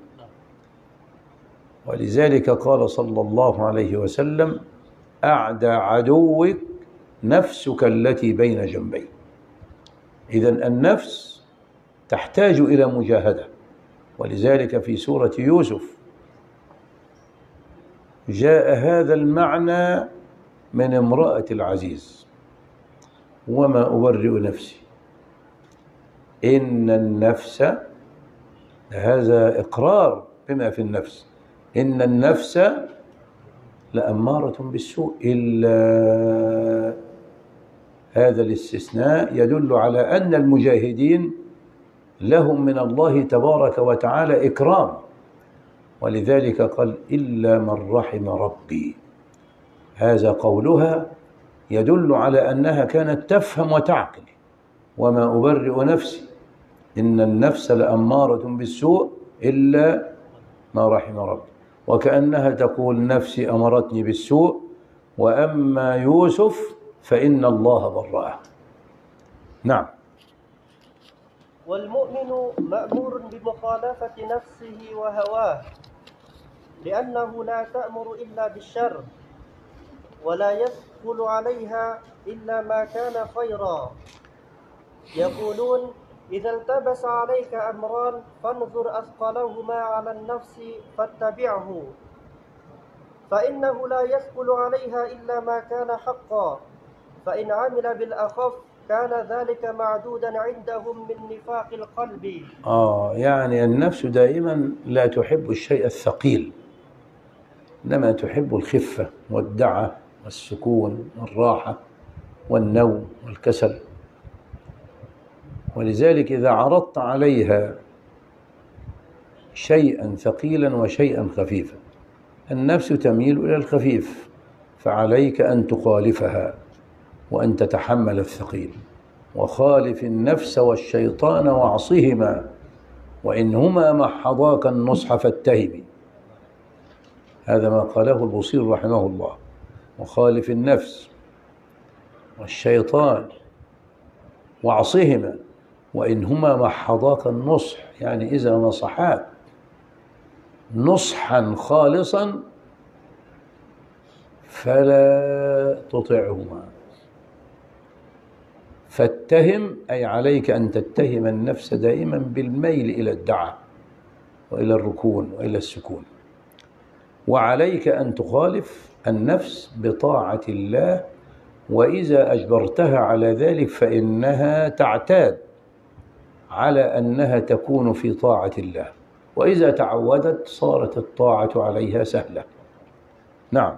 ولذلك قال صلى الله عليه وسلم: أعدى عدوك نفسك التي بين جنبيك. إذن النفس تحتاج إلى مجاهدة، ولذلك في سورة يوسف جاء هذا المعنى من امرأة العزيز: وما أبرئ نفسي إن النفس، هذا إقرار بما في النفس، إن النفس لأمارة بالسوء، إلا هذا الاستثناء يدل على أن المجاهدين لهم من الله تبارك وتعالى إكرام، ولذلك قال: إلا من رحم ربي. هذا قولها يدل على أنها كانت تفهم وتعقل: وما أبرئ نفسي إن النفس لأمارة بالسوء إلا ما رحم ربي، وكأنها تقول: نفسي أمرتني بالسوء، وأما يوسف فإن الله برأه. نعم. والمؤمن مأمور بمخالفة نفسه وهواه، لأنه لا تأمر إلا بالشر، ولا يثقل عليها إلا ما كان خيرا. يقولون: إذا التبس عليك أمران فانظر أثقلهما على النفس فاتبعه، فإنه لا يثقل عليها إلا ما كان حقا، فإن عمل بالأخف كان ذلك معدودا عندهم من نفاق القلب. آه يعني النفس دائما لا تحب الشيء الثقيل، إنما تحب الخفة والدعة والسكون والراحة والنوم والكسل. ولذلك إذا عرضت عليها شيئا ثقيلا وشيئا خفيفا، النفس تميل إلى الخفيف، فعليك أن تخالفها وأن تتحمل الثقيل. وخالف النفس والشيطان واعصهما، وإنهما محضاك النصح فاتهم. هذا ما قاله البصير رحمه الله: وخالف النفس والشيطان واعصهما وإنهما محضاك النصح، يعني إذا نصحاك نصحا خالصا فلا تطعهما. فاتهم أي عليك أن تتهم النفس دائما بالميل إلى الدعة وإلى الركون وإلى السكون، وعليك أن تخالف النفس بطاعة الله وإذا أجبرتها على ذلك فإنها تعتاد على أنها تكون في طاعة الله، وإذا تعودت صارت الطاعة عليها سهلة. نعم.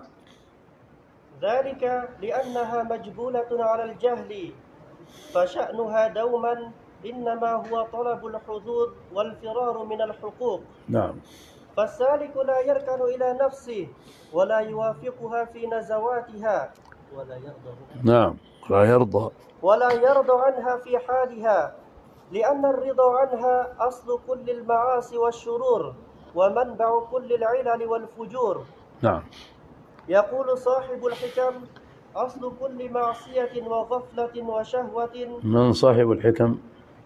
ذلك لأنها مجبولة على الجهل، فشأنها دوما إنما هو طلب الحظوظ والفرار من الحقوق. نعم. فالسالك لا يركن إلى نفسه ولا يوافقها في نزواتها ولا يرضى نعم لا يرضى ولا يرضى عنها في حالها، لأن الرضا عنها أصل كل المعاصي والشرور ومنبع كل العلل والفجور. نعم. يقول صاحب الحكم: أصل كل معصية وغفلة وشهوة. من صاحب الحكم؟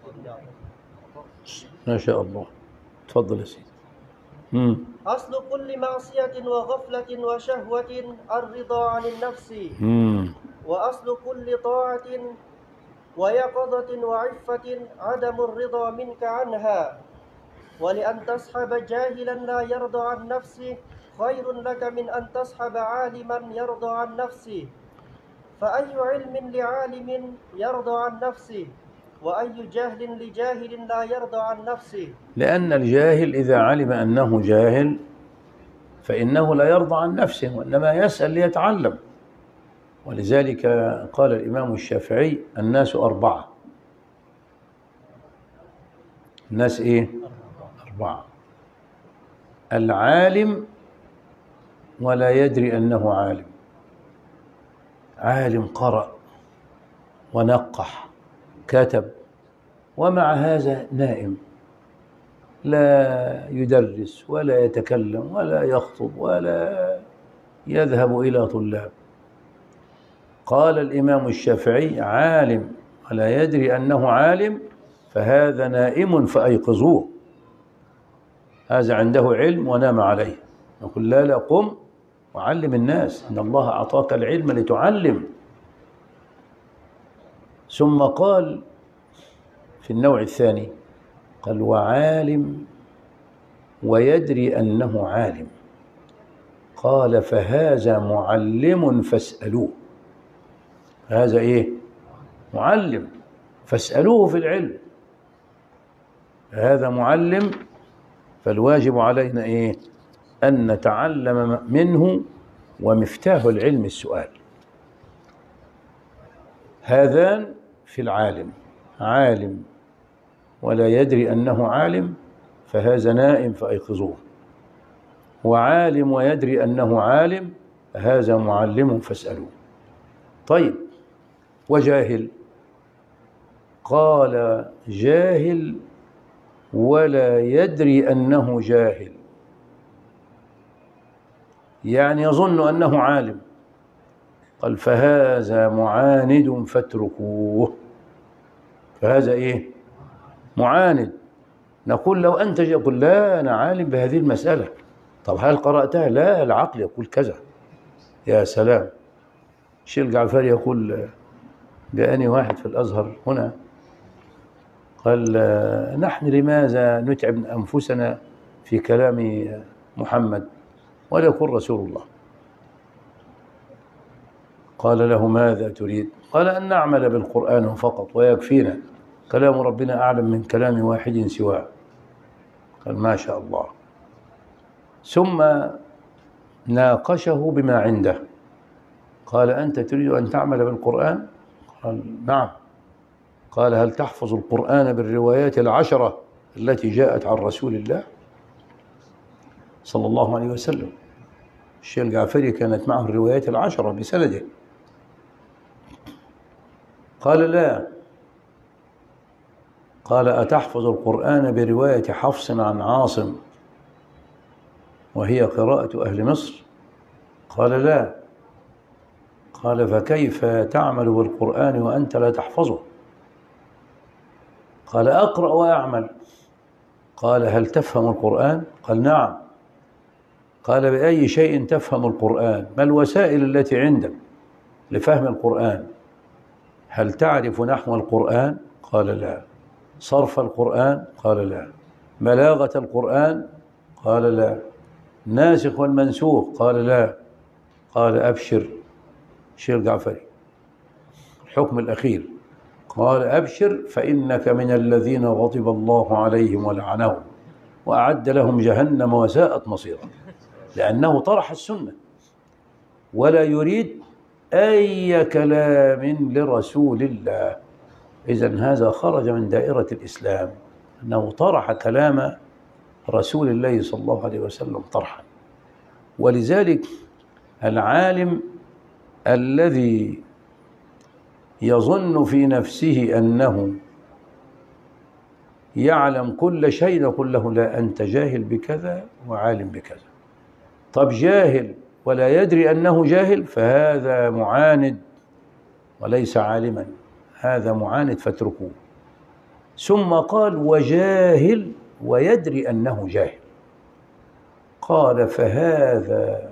ما شاء الله، تفضل يا سيدي. مم. أصل كل معصية وغفلة وشهوة الرضا عن النفس. مم. وأصل كل طاعة ويقظة وعفة عدم الرضا منك عنها. ولأن تصحب جاهلا لا يرضى عن نفسه خير لك من أن تصحب عالما يرضى عن نفسه. فأي علم لعالم يرضى عن نفسه، وأي جهل لجاهل لا يرضى عن نفسه. لأن الجاهل إذا علم أنه جاهل فإنه لا يرضى عن نفسه، وإنما يسأل ليتعلم. ولذلك قال الإمام الشافعي: الناس أربعة. الناس إيه؟ أربعة: العالم ولا يدري أنه عالم، عالم قرأ ونقح كتب ومع هذا نائم، لا يدرس ولا يتكلم ولا يخطب ولا يذهب إلى طلاب. قال الإمام الشافعي: عالم ولا يدري أنه عالم فهذا نائم فأيقظوه، هذا عنده علم ونام عليه. نقول: لا لا، قم وعلم الناس، إن الله أعطاك العلم لتعلم. ثم قال في النوع الثاني، قال: وعالم ويدري أنه عالم، قال فهذا معلم فاسألوه. هذا إيه؟ معلم فاسألوه في العلم، هذا معلم، فالواجب علينا إيه؟ أن نتعلم منه، ومفتاح العلم السؤال. هذان في العالم: عالم ولا يدري أنه عالم فهذا نائم فأيقظوه، وعالم ويدري أنه عالم فهذا معلم فاسألوه. طيب، وجاهل؟ قال: جاهل ولا يدري أنه جاهل، يعني يظن أنه عالم، قال فهذا معاند فاتركوه. فهذا إيه؟ معاند. نقول: لو أنت يقول: لا أنا عالم بهذه المسألة. طب هل قرأتها؟ لا، العقل يقول كذا. يا سلام. الشيخ الجعفري يقول: جاءني واحد في الأزهر هنا قال: نحن لماذا نتعب أنفسنا في كلام محمد ولا يكون رسول الله؟ قال له: ماذا تريد؟ قال: أن نعمل بالقرآن فقط ويكفينا، كلام ربنا أعلم من كلام واحد سواه. قال: ما شاء الله. ثم ناقشه بما عنده، قال: أنت تريد أن تعمل بالقرآن؟ قال: نعم. قال: هل تحفظ القرآن بالروايات العشرة التي جاءت عن رسول الله صلى الله عليه وسلم؟ الشيخ الجعفري كانت معه الروايات العشرة بسنده. قال: لا. قال: أتحفظ القرآن برواية حفص عن عاصم وهي قراءة أهل مصر؟ قال: لا. قال: فكيف تعمل بالقرآن وأنت لا تحفظه؟ قال: أقرأ وأعمل. قال: هل تفهم القرآن؟ قال: نعم. قال: بأي شيء تفهم القرآن؟ ما الوسائل التي عندك لفهم القرآن؟ هل تعرف نحو القرآن؟ قال: لا. صرف القرآن؟ قال: لا. بلاغة القرآن؟ قال: لا. ناسخ والمنسوخ؟ قال: لا. قال: أبشر. الشيخ الجعفري الحكم الأخير، قال أبشر فإنك من الذين غضب الله عليهم ولعنهم وأعد لهم جهنم وساءت مصيرا، لأنه طرح السنة ولا يريد أي كلام لرسول الله. إذن هذا خرج من دائرة الإسلام، أنه طرح كلام رسول الله صلى الله عليه وسلم طرحا. ولذلك العالم الذي يظن في نفسه أنه يعلم كل شيء نقول له لا، أنت جاهل بكذا وعالم بكذا. طب جاهل ولا يدري أنه جاهل فهذا معاند وليس عالما، هذا معاند فاتركوه. ثم قال وجاهل ويدري أنه جاهل، قال فهذا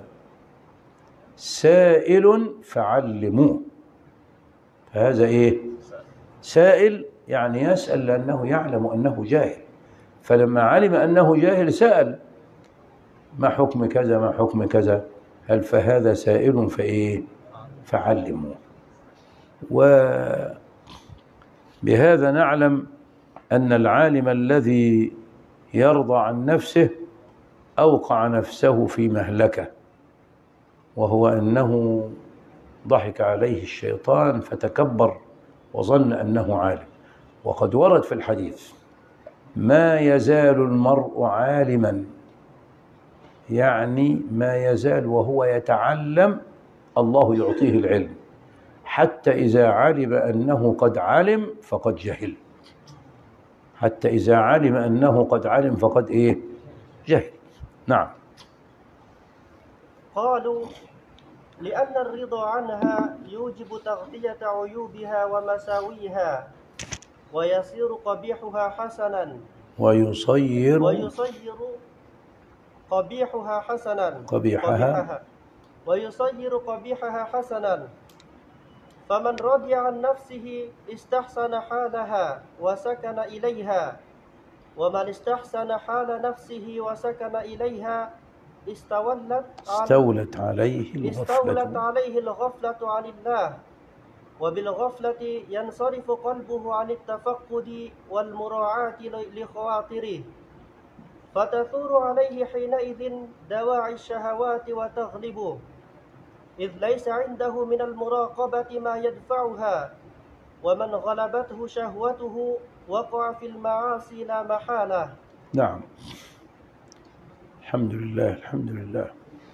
سائل فعلموه. فهذا إيه؟ سائل يعني يسأل لأنه يعلم أنه جاهل، فلما علم أنه جاهل سأل ما حكم كذا ما حكم كذا، هل فهذا سائل فإيه؟ فعلموه. وبهذا نعلم أن العالم الذي يرضى عن نفسه أوقع نفسه في مهلكة، وهو أنه ضحك عليه الشيطان فتكبر وظن أنه عالم. وقد ورد في الحديث ما يزال المرء عالما، يعني ما يزال وهو يتعلم، الله يعطيه العلم حتى إذا علم أنه قد علم فقد جهل، حتى إذا علم أنه قد علم فقد إيه؟ جهل. نعم. قالوا لأن الرضا عنها يوجب تغطية عيوبها ومساويها ويصير قبيحها حسنا ويصير ويصير قبيحها حسنا قبيحها, قبيحها ويصير قبيحها حسنا. فمن رضي عن نفسه استحسن حالها وسكن إليها، ومن استحسن حال نفسه وسكن إليها استولت استولت عليه الغفلة استولت عليه الغفلة عن الله، وبالغفلة ينصرف قلبه عن التفقد والمراعاة لخواطره، فتثور عليه حينئذ دواعي الشهوات وتغلبه، إذ ليس عنده من المراقبة ما يدفعها، ومن غلبته شهوته وقع في المعاصي لا محالة. نعم. الحمد لله الحمد لله.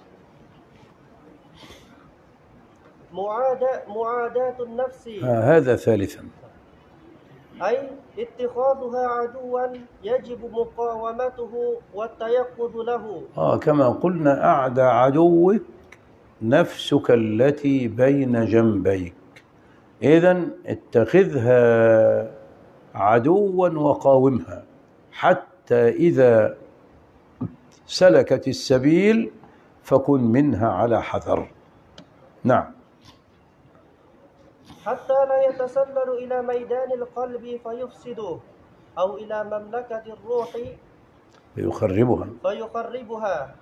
معاداة معاداة النفس آه هذا ثالثا، أي اتخاذها عدوا يجب مقاومته والتيقظ له. آه كما قلنا أعدى عدوك نفسك التي بين جنبيك، إذن اتخذها عدوا وقاومها حتى إذا سلكت السبيل فكن منها على حذر. نعم. حتى لا يتسلل إلى ميدان القلب فيفسده، أو إلى مملكة الروح فيخربها فيخربها.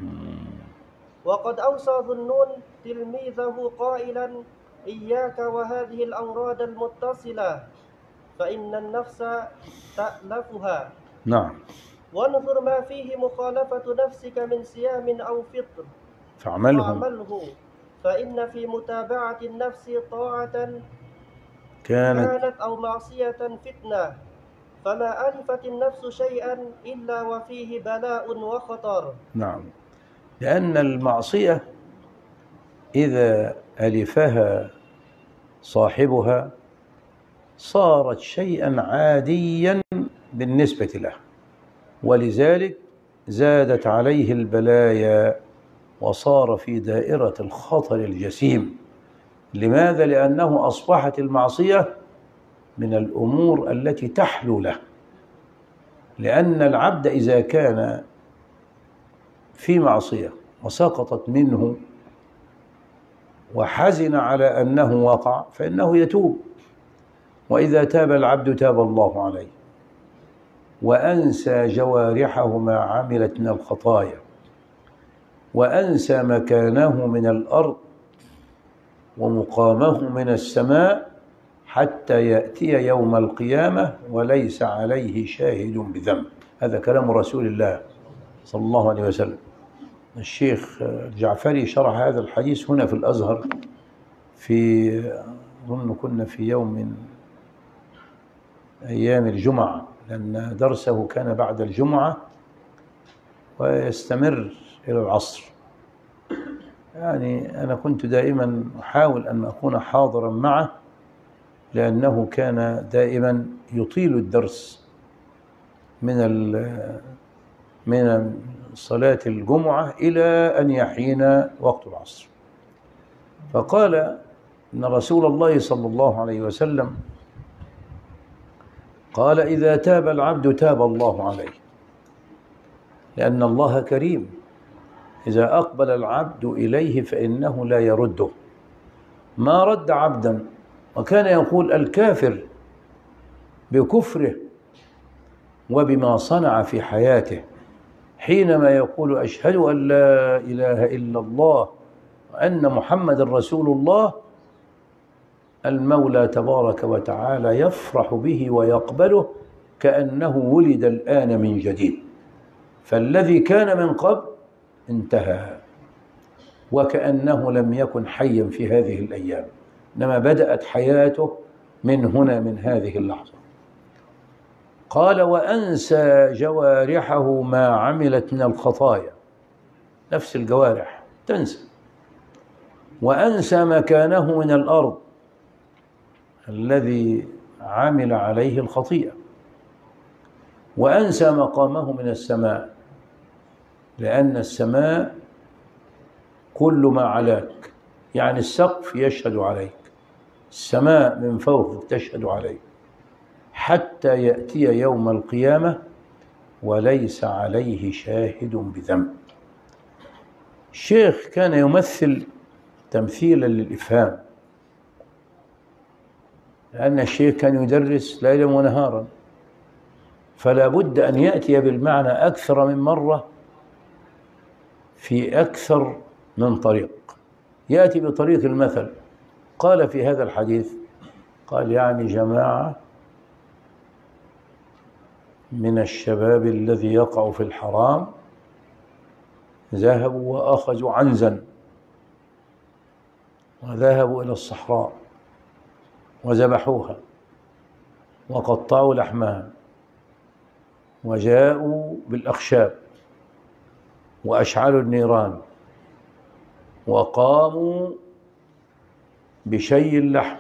وقد أوصى ذنون تلميذه قائلا إياك وهذه الأوراد المتصلة فإن النفس تألفها. نعم. وانظر ما فيه مخالفة نفسك من صيام أو فطر فاعمله فاعمله، فإن في متابعة النفس طاعة كانت, كانت أو معصية فتنة، فما ألفت النفس شيئا إلا وفيه بلاء وخطر. نعم. لأن المعصية إذا ألفها صاحبها صارت شيئا عاديا بالنسبة له، ولذلك زادت عليه البلايا وصار في دائرة الخطر الجسيم. لماذا؟ لأنه أصبحت المعصية من الأمور التي تحلو له، لأن العبد إذا كان في معصية وسقطت منه وحزن على أنه وقع فإنه يتوب، وإذا تاب العبد تاب الله عليه وأنسى جوارحه ما عملت من الخطايا، وأنسى مكانه من الأرض ومقامه من السماء، حتى يأتي يوم القيامة وليس عليه شاهد بذنب. هذا كلام رسول الله صلى الله عليه وسلم. الشيخ الجعفري شرح هذا الحديث هنا في الأزهر، في أظن كنا في يوم من أيام الجمعة، لأن درسه كان بعد الجمعة ويستمر إلى العصر. يعني أنا كنت دائما أحاول أن أكون حاضرا معه، لأنه كان دائما يطيل الدرس من من صلاة الجمعة إلى أن يحين وقت العصر. فقال إن رسول الله صلى الله عليه وسلم قال: إذا تاب العبد تاب الله عليه، لأن الله كريم، إذا أقبل العبد إليه فإنه لا يرده. ما رد عبدا، وكان يقول الكافر بكفره وبما صنع في حياته حينما يقول أشهد أن لا إله إلا الله وأن محمد رسول الله، المولى تبارك وتعالى يفرح به ويقبله كأنه ولد الآن من جديد، فالذي كان من قبل انتهى وكأنه لم يكن حيا في هذه الأيام، إنما بدأت حياته من هنا من هذه اللحظة. قال: وأنسى جوارحه ما عملت من الخطايا، نفس الجوارح تنسى، وأنسى مكانه من الأرض الذي عمل عليه الخطيئة، وأنسى مقامه من السماء، لأن السماء كل ما علاك، يعني السقف يشهد عليك، السماء من فوقك تشهد عليك، حتى يأتي يوم القيامة وليس عليه شاهد بذنب. الشيخ كان يمثل تمثيلا للإفهام، لأن الشيخ كان يدرس ليلا ونهارا، فلا بد أن يأتي بالمعنى أكثر من مرة في أكثر من طريق. يأتي بطريق المثل. قال في هذا الحديث، قال: يعني جماعة من الشباب الذي يقع في الحرام ذهبوا وأخذوا عنزا وذهبوا إلى الصحراء وذبحوها وقطعوا لحمها وجاءوا بالأخشاب وأشعلوا النيران وقاموا بشيء اللحم،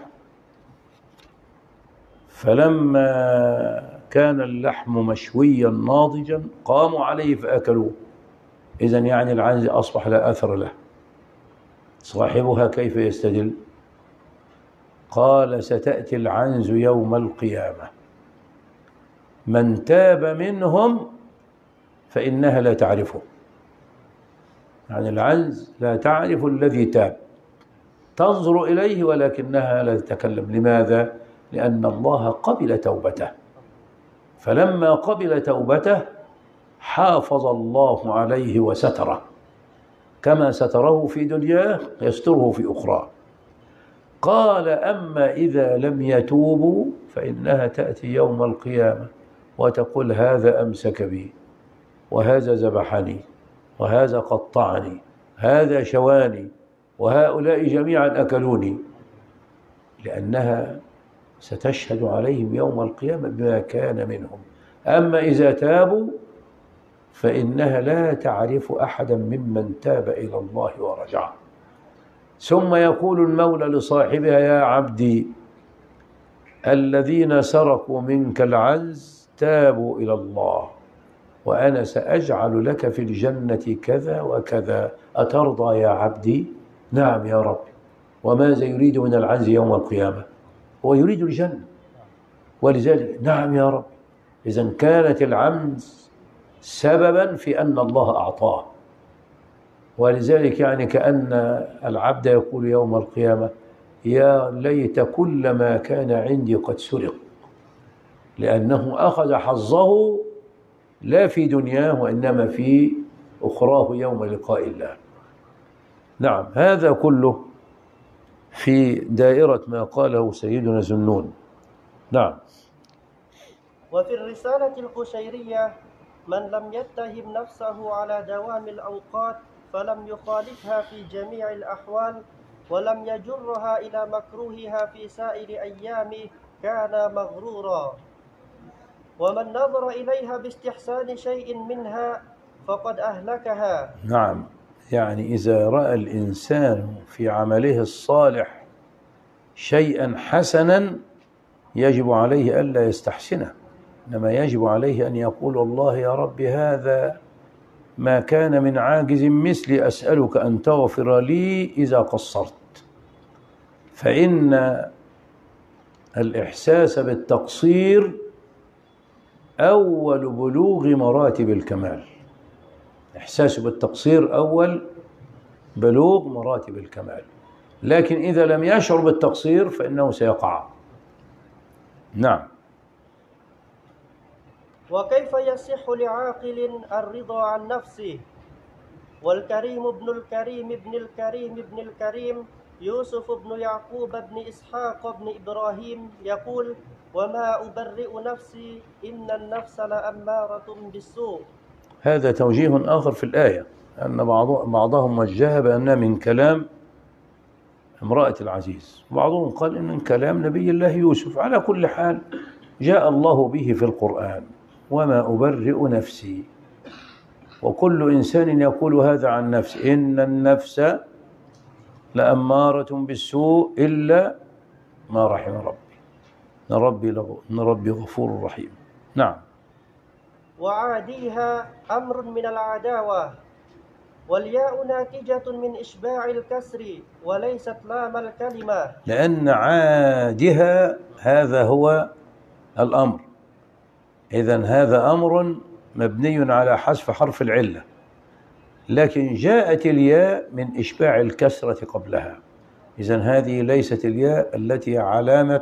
فلما كان اللحم مشويا ناضجا قاموا عليه فأكلوه. إذن يعني العنز أصبح لا أثر له. صاحبها كيف يستدل؟ قال: ستأتي العنز يوم القيامة، من تاب منهم فإنها لا تعرفه. يعني العنز لا تعرف الذي تاب، تنظر إليه ولكنها لا تتكلم. لماذا؟ لأن الله قبل توبته، فلما قبل توبته حافظ الله عليه وستره، كما ستره في دنياه يستره في أخرى. قال: أما إذا لم يتوبوا فإنها تأتي يوم القيامة وتقول: هذا أمسك بي، وهذا ذبحني، وهذا قطعني، هذا شواني، وهؤلاء جميعا أكلوني، لأنها ستشهد عليهم يوم القيامة بما كان منهم. أما إذا تابوا فإنها لا تعرف أحدا ممن تاب إلى الله ورجع. ثم يقول المولى لصاحبها: يا عبدي، الذين سرقوا منك العنز تابوا إلى الله، وأنا سأجعل لك في الجنة كذا وكذا، أترضى يا عبدي؟ نعم يا رب. وماذا يريد من العنز يوم القيامة؟ هو يريد الجنة، ولذلك نعم يا رب. إذن كانت العنز سببا في أن الله أعطاه، ولذلك يعني كأن العبد يقول يوم القيامة: يا ليت كل ما كان عندي قد سرق، لأنه أخذ حظه لا في دنياه وإنما في أخراه يوم لقاء الله. نعم، هذا كله في دائرة ما قاله سيدنا ذو. نعم. وفي الرسالة القشيرية: من لم يتهم نفسه على دوام الأوقات فلم يخالفها في جميع الأحوال ولم يجرها إلى مكروهها في سائر أيامه كان مغرورا، ومن نظر إليها باستحسان شيء منها فقد أهلكها. نعم، يعني إذا رأى الإنسان في عمله الصالح شيئا حسنا يجب عليه ألا يستحسنه، إنما يجب عليه أن يقول: الله يا رب، هذا ما كان من عاجز مثلي، أسألك أن تغفر لي إذا قصرت. فإن الإحساس بالتقصير أول بلوغ مراتب الكمال. إحساس بالتقصير أول بلوغ مراتب الكمال، لكن إذا لم يشعر بالتقصير فإنه سيقع. نعم. وكيف يصح لعاقل الرضا عن نفسه؟ والكريم ابن الكريم ابن الكريم ابن الكريم يوسف بن يعقوب بن إسحاق بن إبراهيم يقول: وما أبرئ نفسي إن النفس لأمارة بالسوء. هذا توجيه آخر في الآية، أن بعضهم وجه بأنها من كلام امرأة العزيز، وبعضهم قال إن من كلام نبي الله يوسف. على كل حال جاء الله به في القرآن: وما أبرئ نفسي. وكل إنسان يقول هذا عن نفسه: إن النفس لأمارة بالسوء إلا ما رحم ربي، إن ربي إن ربي غفور رحيم. نعم. وعاديها أمر من العداوة، والياء ناتجة من إشباع الكسر وليست لام الكلمة، لأن عادها هذا هو الأمر. إذن هذا أمر مبني على حذف حرف العلة، لكن جاءت الياء من إشباع الكسرة قبلها. إذن هذه ليست الياء التي علامة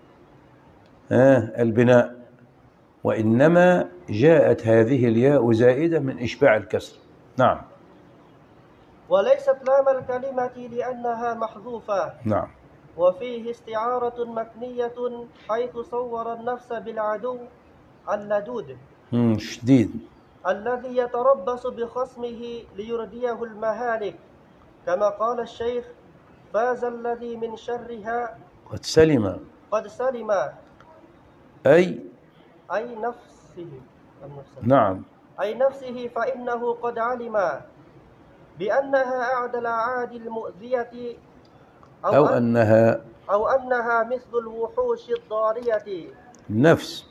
البناء، وإنما جاءت هذه الياء زائدة من إشباع الكسر. نعم. وليست لام الكلمة لأنها محذوفة. نعم. وفيه استعارة مكنية حيث صور النفس بالعدو اللدود شديد الذي يتربص بخصمه ليرديه المهالك، كما قال الشيخ: فاز الذي من شرها قد سلم. قد سلم أي أي نفسه. نعم. أي نفسه، فإنه قد علم بأنها أعدى الأعادي المؤذية، أو, أو أنها أو أنها مثل الوحوش الضارية. نفس.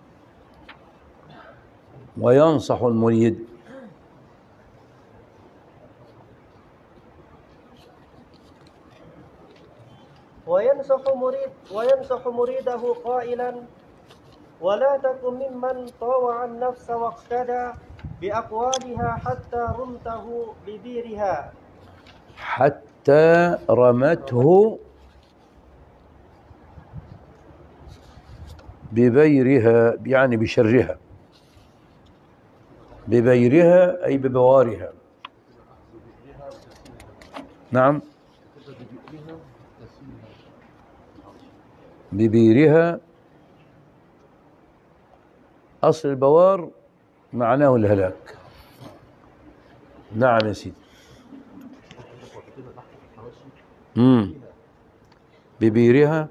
وينصح المريد وينصح مريد وينصح مريده قائلا: ولا تكن ممن طاوع النفس واقتدى بأقوالها حتى رمته ببيرها حتى رمته ببيرها، يعني بشرها. ببيرها أي ببوارها. نعم. ببيرها أصل البوار معناه الهلاك. نعم يا سيدي. امم ببيرها.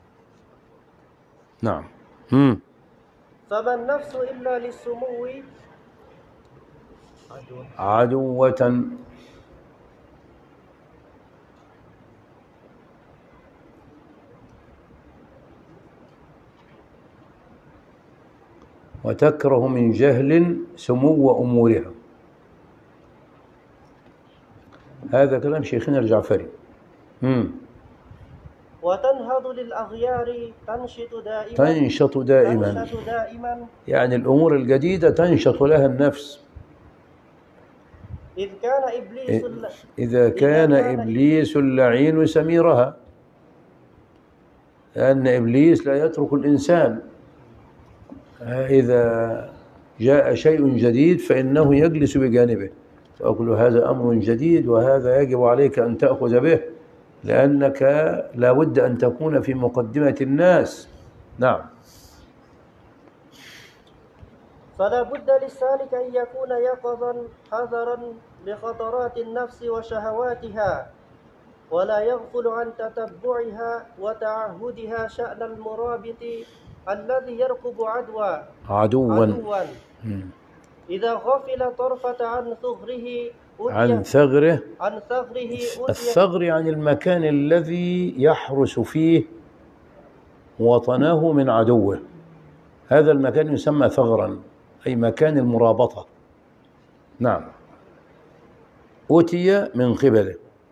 نعم. امم فما النفس إلا للسمو عدوة. وتكره من جهل سمو أمورها. هذا كلام شيخنا الجعفري. مم. وتنهض للأغيار تنشط دائما تنشط دائما تنشط دائما يعني الأمور الجديدة تنشط لها النفس. إذ كان إبليس إذا كان إبليس اللعين سميرها، لأن إبليس لا يترك الإنسان. إذا جاء شيء جديد فإنه يجلس بجانبه، فأقول هذا أمر جديد وهذا يجب عليك أن تأخذ به، لأنك لا بد أن تكون في مقدمة الناس. نعم. فلا بد للسالك أن يكون يقظا حذرا لخطرات النفس وشهواتها، ولا يغفل عن تتبعها وتعهدها شأن المرابط الذي يرقب عدوى عدوا عدوا إذا غفل طرفة عن ثغره عن ثغره. عن ثغره الثغر يعني المكان الذي يحرس فيه وطنه من عدوه، هذا المكان يسمى ثغرا، أي مكان المرابطة. نعم. أتي من قبله.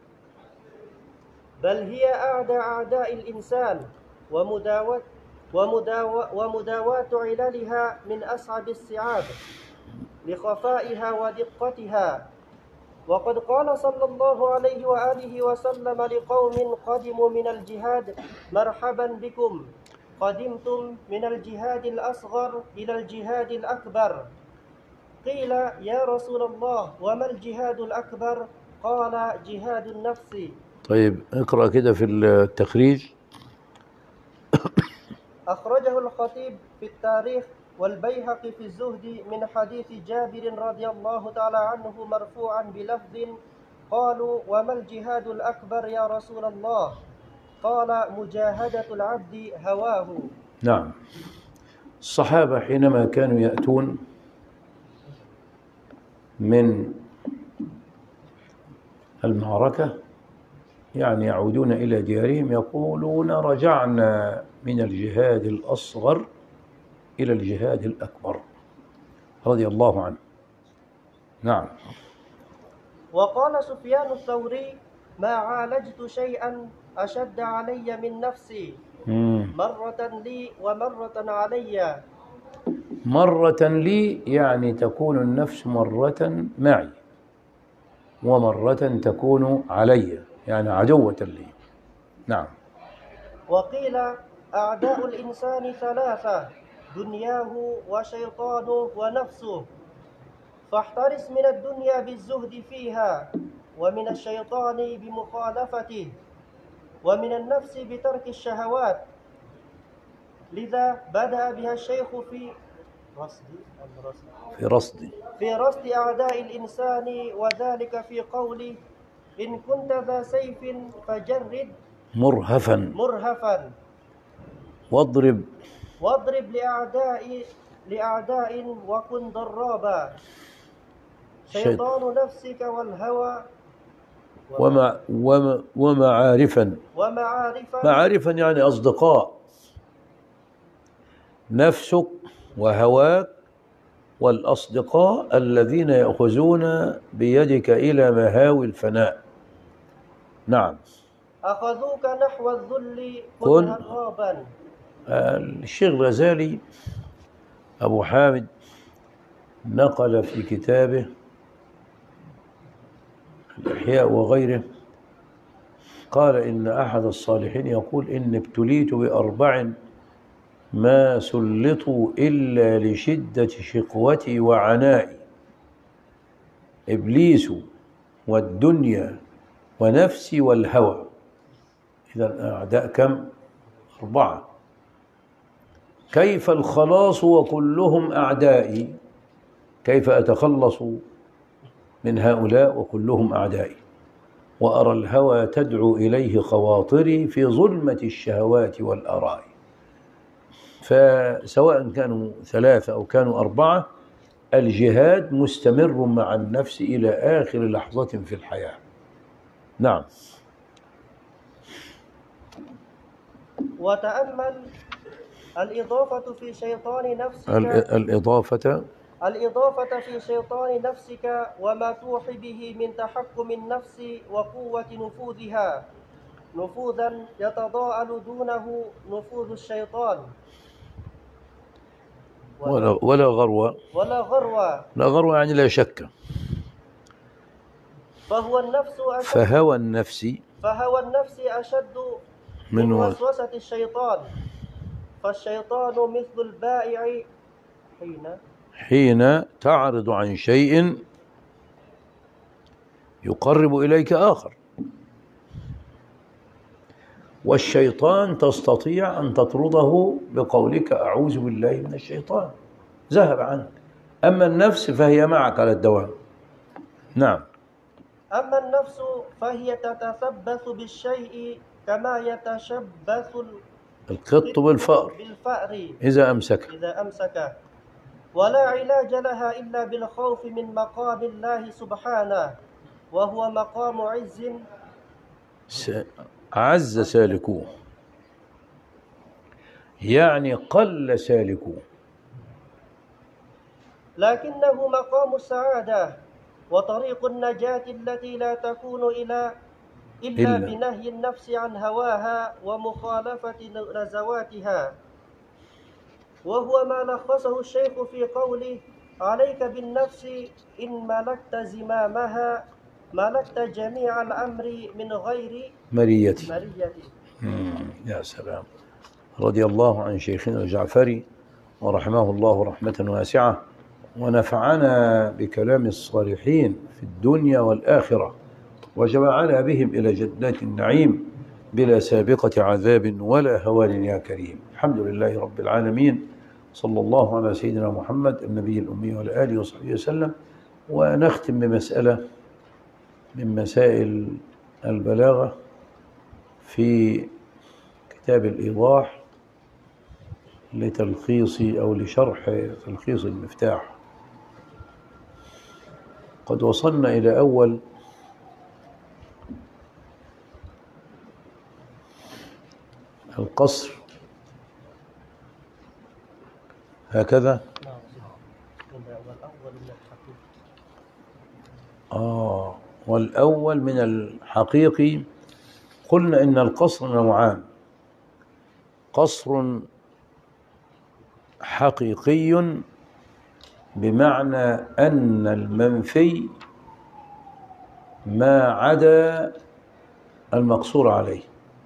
بل هي أعدى أعداء الإنسان، ومداوة ومداوة ومداواة عللها من أصعب الصعاب لخفائها ودقتها. وقد قال صلى الله عليه وآله وسلم لقوم قدموا من الجهاد: مرحبا بكم، قدمتم من الجهاد الأصغر إلى الجهاد الأكبر. قيل: يا رسول الله، وما الجهاد الأكبر؟ قال: جهاد النفس. طيب اقرأ كده في التخريج. أخرجه الخطيب في التاريخ والبيهقي في الزهد من حديث جابر رضي الله تعالى عنه مرفوعا بلفظ: قالوا: وما الجهاد الأكبر يا رسول الله؟ قال: مجاهدة العبد هواه. نعم. الصحابة حينما كانوا يأتون من المعركة، يعني يعودون إلى ديارهم، يقولون: رجعنا من الجهاد الأصغر إلى الجهاد الأكبر، رضي الله عنه. نعم. وقال سفيان الثوري: ما عالجت شيئا أشد علي من نفسي، مرة لي ومرة علي. مرة لي يعني تكون النفس مرة معي، ومرة تكون علي يعني عدوة لي. نعم. وقيل: أعداء الإنسان ثلاثة: دنياه وشيطانه ونفسه، فاحترس من الدنيا بالزهد فيها، ومن الشيطان بمخالفته، ومن النفس بترك الشهوات. لذا بدأ بها الشيخ في رصد في رصد في رصد أعداء الإنسان، وذلك في قوله: إن كنت ذا سيف فجرد مرهفا مرهفا واضرب واضرب لأعداء لأعداء وكن ضرابا. شيطان نفسك والهوى ومع ومع ومعارفا ومعارفا معارفا يعني أصدقاء، نفسك وهواك، والأصدقاء الذين يأخذون بيدك إلى مهاوي الفناء. نعم. أخذوك نحو الذل كن هرابا. الشيخ الغزالي أبو حامد نقل في كتابه الإحياء وغيره، قال إن أحد الصالحين يقول: إن ابتليت بأربع ما سلطوا إلا لشدة شقوتي وعنائي: إبليس والدنيا ونفسي والهوى. إذا أعداء كم؟ أربعة. كيف الخلاص وكلهم أعدائي؟ كيف أتخلص من هؤلاء وكلهم أعدائي؟ وأرى الهوى تدعو إليه خواطري في ظلمة الشهوات والآراء. فسواء كانوا ثلاثة أو كانوا أربعة، الجهاد مستمر مع النفس إلى آخر لحظة في الحياة. نعم. وتأمل الإضافة في شيطان نفسك الإضافة الإضافة في شيطان نفسك وما توحي به من تحكم النفس وقوة نفوذها، نفوذا يتضاءل دونه نفوذ الشيطان. ولا ولا غروة ولا غروة لا غروة يعني لا شك. فهو النفس أشد فهوى النفس فهوى النفس أشد من وسوسة الشيطان. فالشيطان مثل البائع حين حين تعرض عن شيء يقرب إليك آخر. والشيطان تستطيع أن تطرده بقولك أعوذ بالله من الشيطان، ذهب عنك. أما النفس فهي معك على الدوام. نعم. أما النفس فهي تتثبث بالشيء كما يتشبث القط بالفأر بالفأر إذا أمسك إذا أمسك، ولا علاج لها إلا بالخوف من مقام الله سبحانه، وهو مقام عز عز سالكوه، يعني قل سالكوه، لكنه مقام السعادة وطريق النجاة التي لا تكون إلا إلا إلا. بنهي النفس عن هواها ومخالفة نزواتها، وهو ما لخصه الشيخ في قوله: عليك بالنفس إن ملكت زمامها ملكت جميع الأمر من غير مريتي. مرية. يا سلام، رضي الله عن شيخنا الجعفري ورحمه الله رحمة واسعة، ونفعنا بكلام الصالحين في الدنيا والآخرة، وجمعنا بهم إلى جنات النعيم بلا سابقة عذاب ولا هوان يا كريم. الحمد لله رب العالمين، صلى الله على سيدنا محمد النبي الأمي وعلى آله وصحبه وسلم. ونختم بمسألة من مسائل البلاغة في كتاب الإيضاح لتلخيص أو لشرح تلخيص المفتاح. قد وصلنا إلى أول القصر هكذا. آه والأول من الحقيقي. قلنا إن القصر نوعان: قصر حقيقي بمعنى أن المنفي ما عدا المقصور عليه،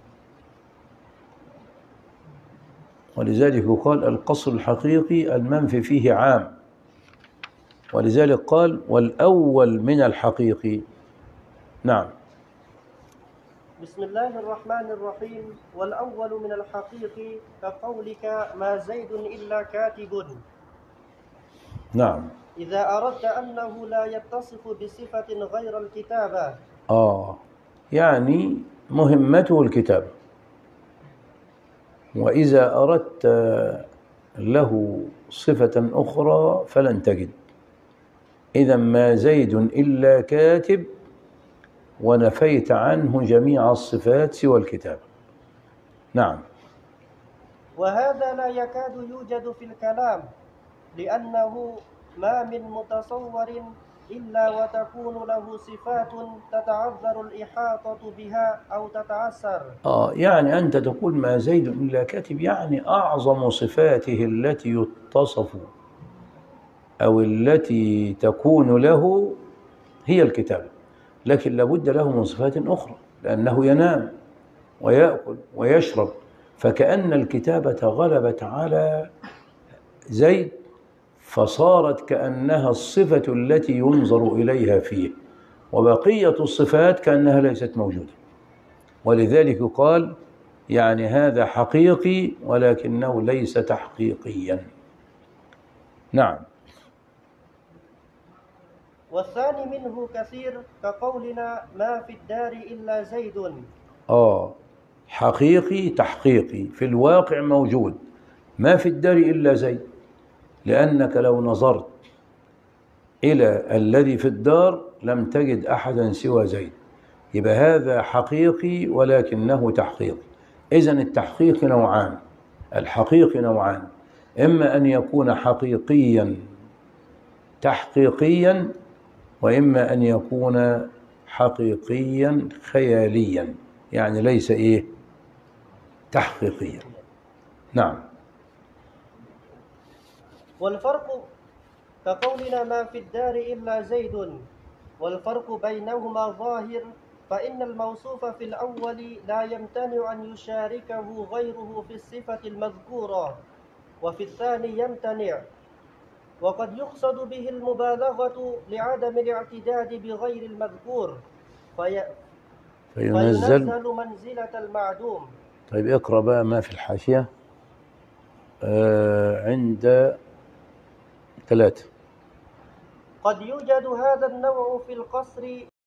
ولذلك يقال القصر الحقيقي المنفي فيه عام، ولذلك قال والأول من الحقيقي. نعم. بسم الله الرحمن الرحيم. والأول من الحقيقي كقولك ما زيد إلا كاتب. نعم. إذا أردت أنه لا يتصف بصفة غير الكتابة. آه يعني مهمته الكتابة، وإذا أردت له صفة أخرى فلن تجد. إذا ما زيد إلا كاتب، ونفيت عنه جميع الصفات سوى الكتابة. نعم. وهذا لا يكاد يوجد في الكلام، لأنه ما من متصور إلا وتكون له صفات تتعذر الإحاطة بها أو تتعسر. آه يعني أنت تقول ما زيد إلا كاتب، يعني أعظم صفاته التي يتصف أو التي تكون له هي الكتابة، لكن لابد له من صفات أخرى، لأنه ينام ويأكل ويشرب، فكأن الكتابة غلبت على زيد، فصارت كأنها الصفة التي ينظر إليها فيه، وبقية الصفات كأنها ليست موجودة. ولذلك قال يعني هذا حقيقي ولكنه ليس تحقيقيا. نعم. والثاني منه كثير كقولنا ما في الدار إلا زيد. آه حقيقي تحقيقي، في الواقع موجود، ما في الدار إلا زيد، لأنك لو نظرت إلى الذي في الدار لم تجد أحدا سوى زيد، يبقى هذا حقيقي ولكنه تحقيقي. إذن التحقيق نوعان، الحقيق نوعان: إما أن يكون حقيقيا تحقيقيا، وإما أن يكون حقيقيا خياليا، يعني ليس إيه تحقيقيا. نعم. والفرق كقولنا ما في الدار إلا زيد، والفرق بينهما ظاهر، فإن الموصوف في الأول لا يمتنع أن يشاركه غيره في الصفة المذكورة، وفي الثاني يمتنع، وقد يقصد به المبالغة لعدم الاعتداد بغير المذكور في... فينزل فينزل منزلة المعدوم. طيب اقرأ بقى ما في الحاشية آه عند ثلاثة. قد يوجد هذا النوع في القصر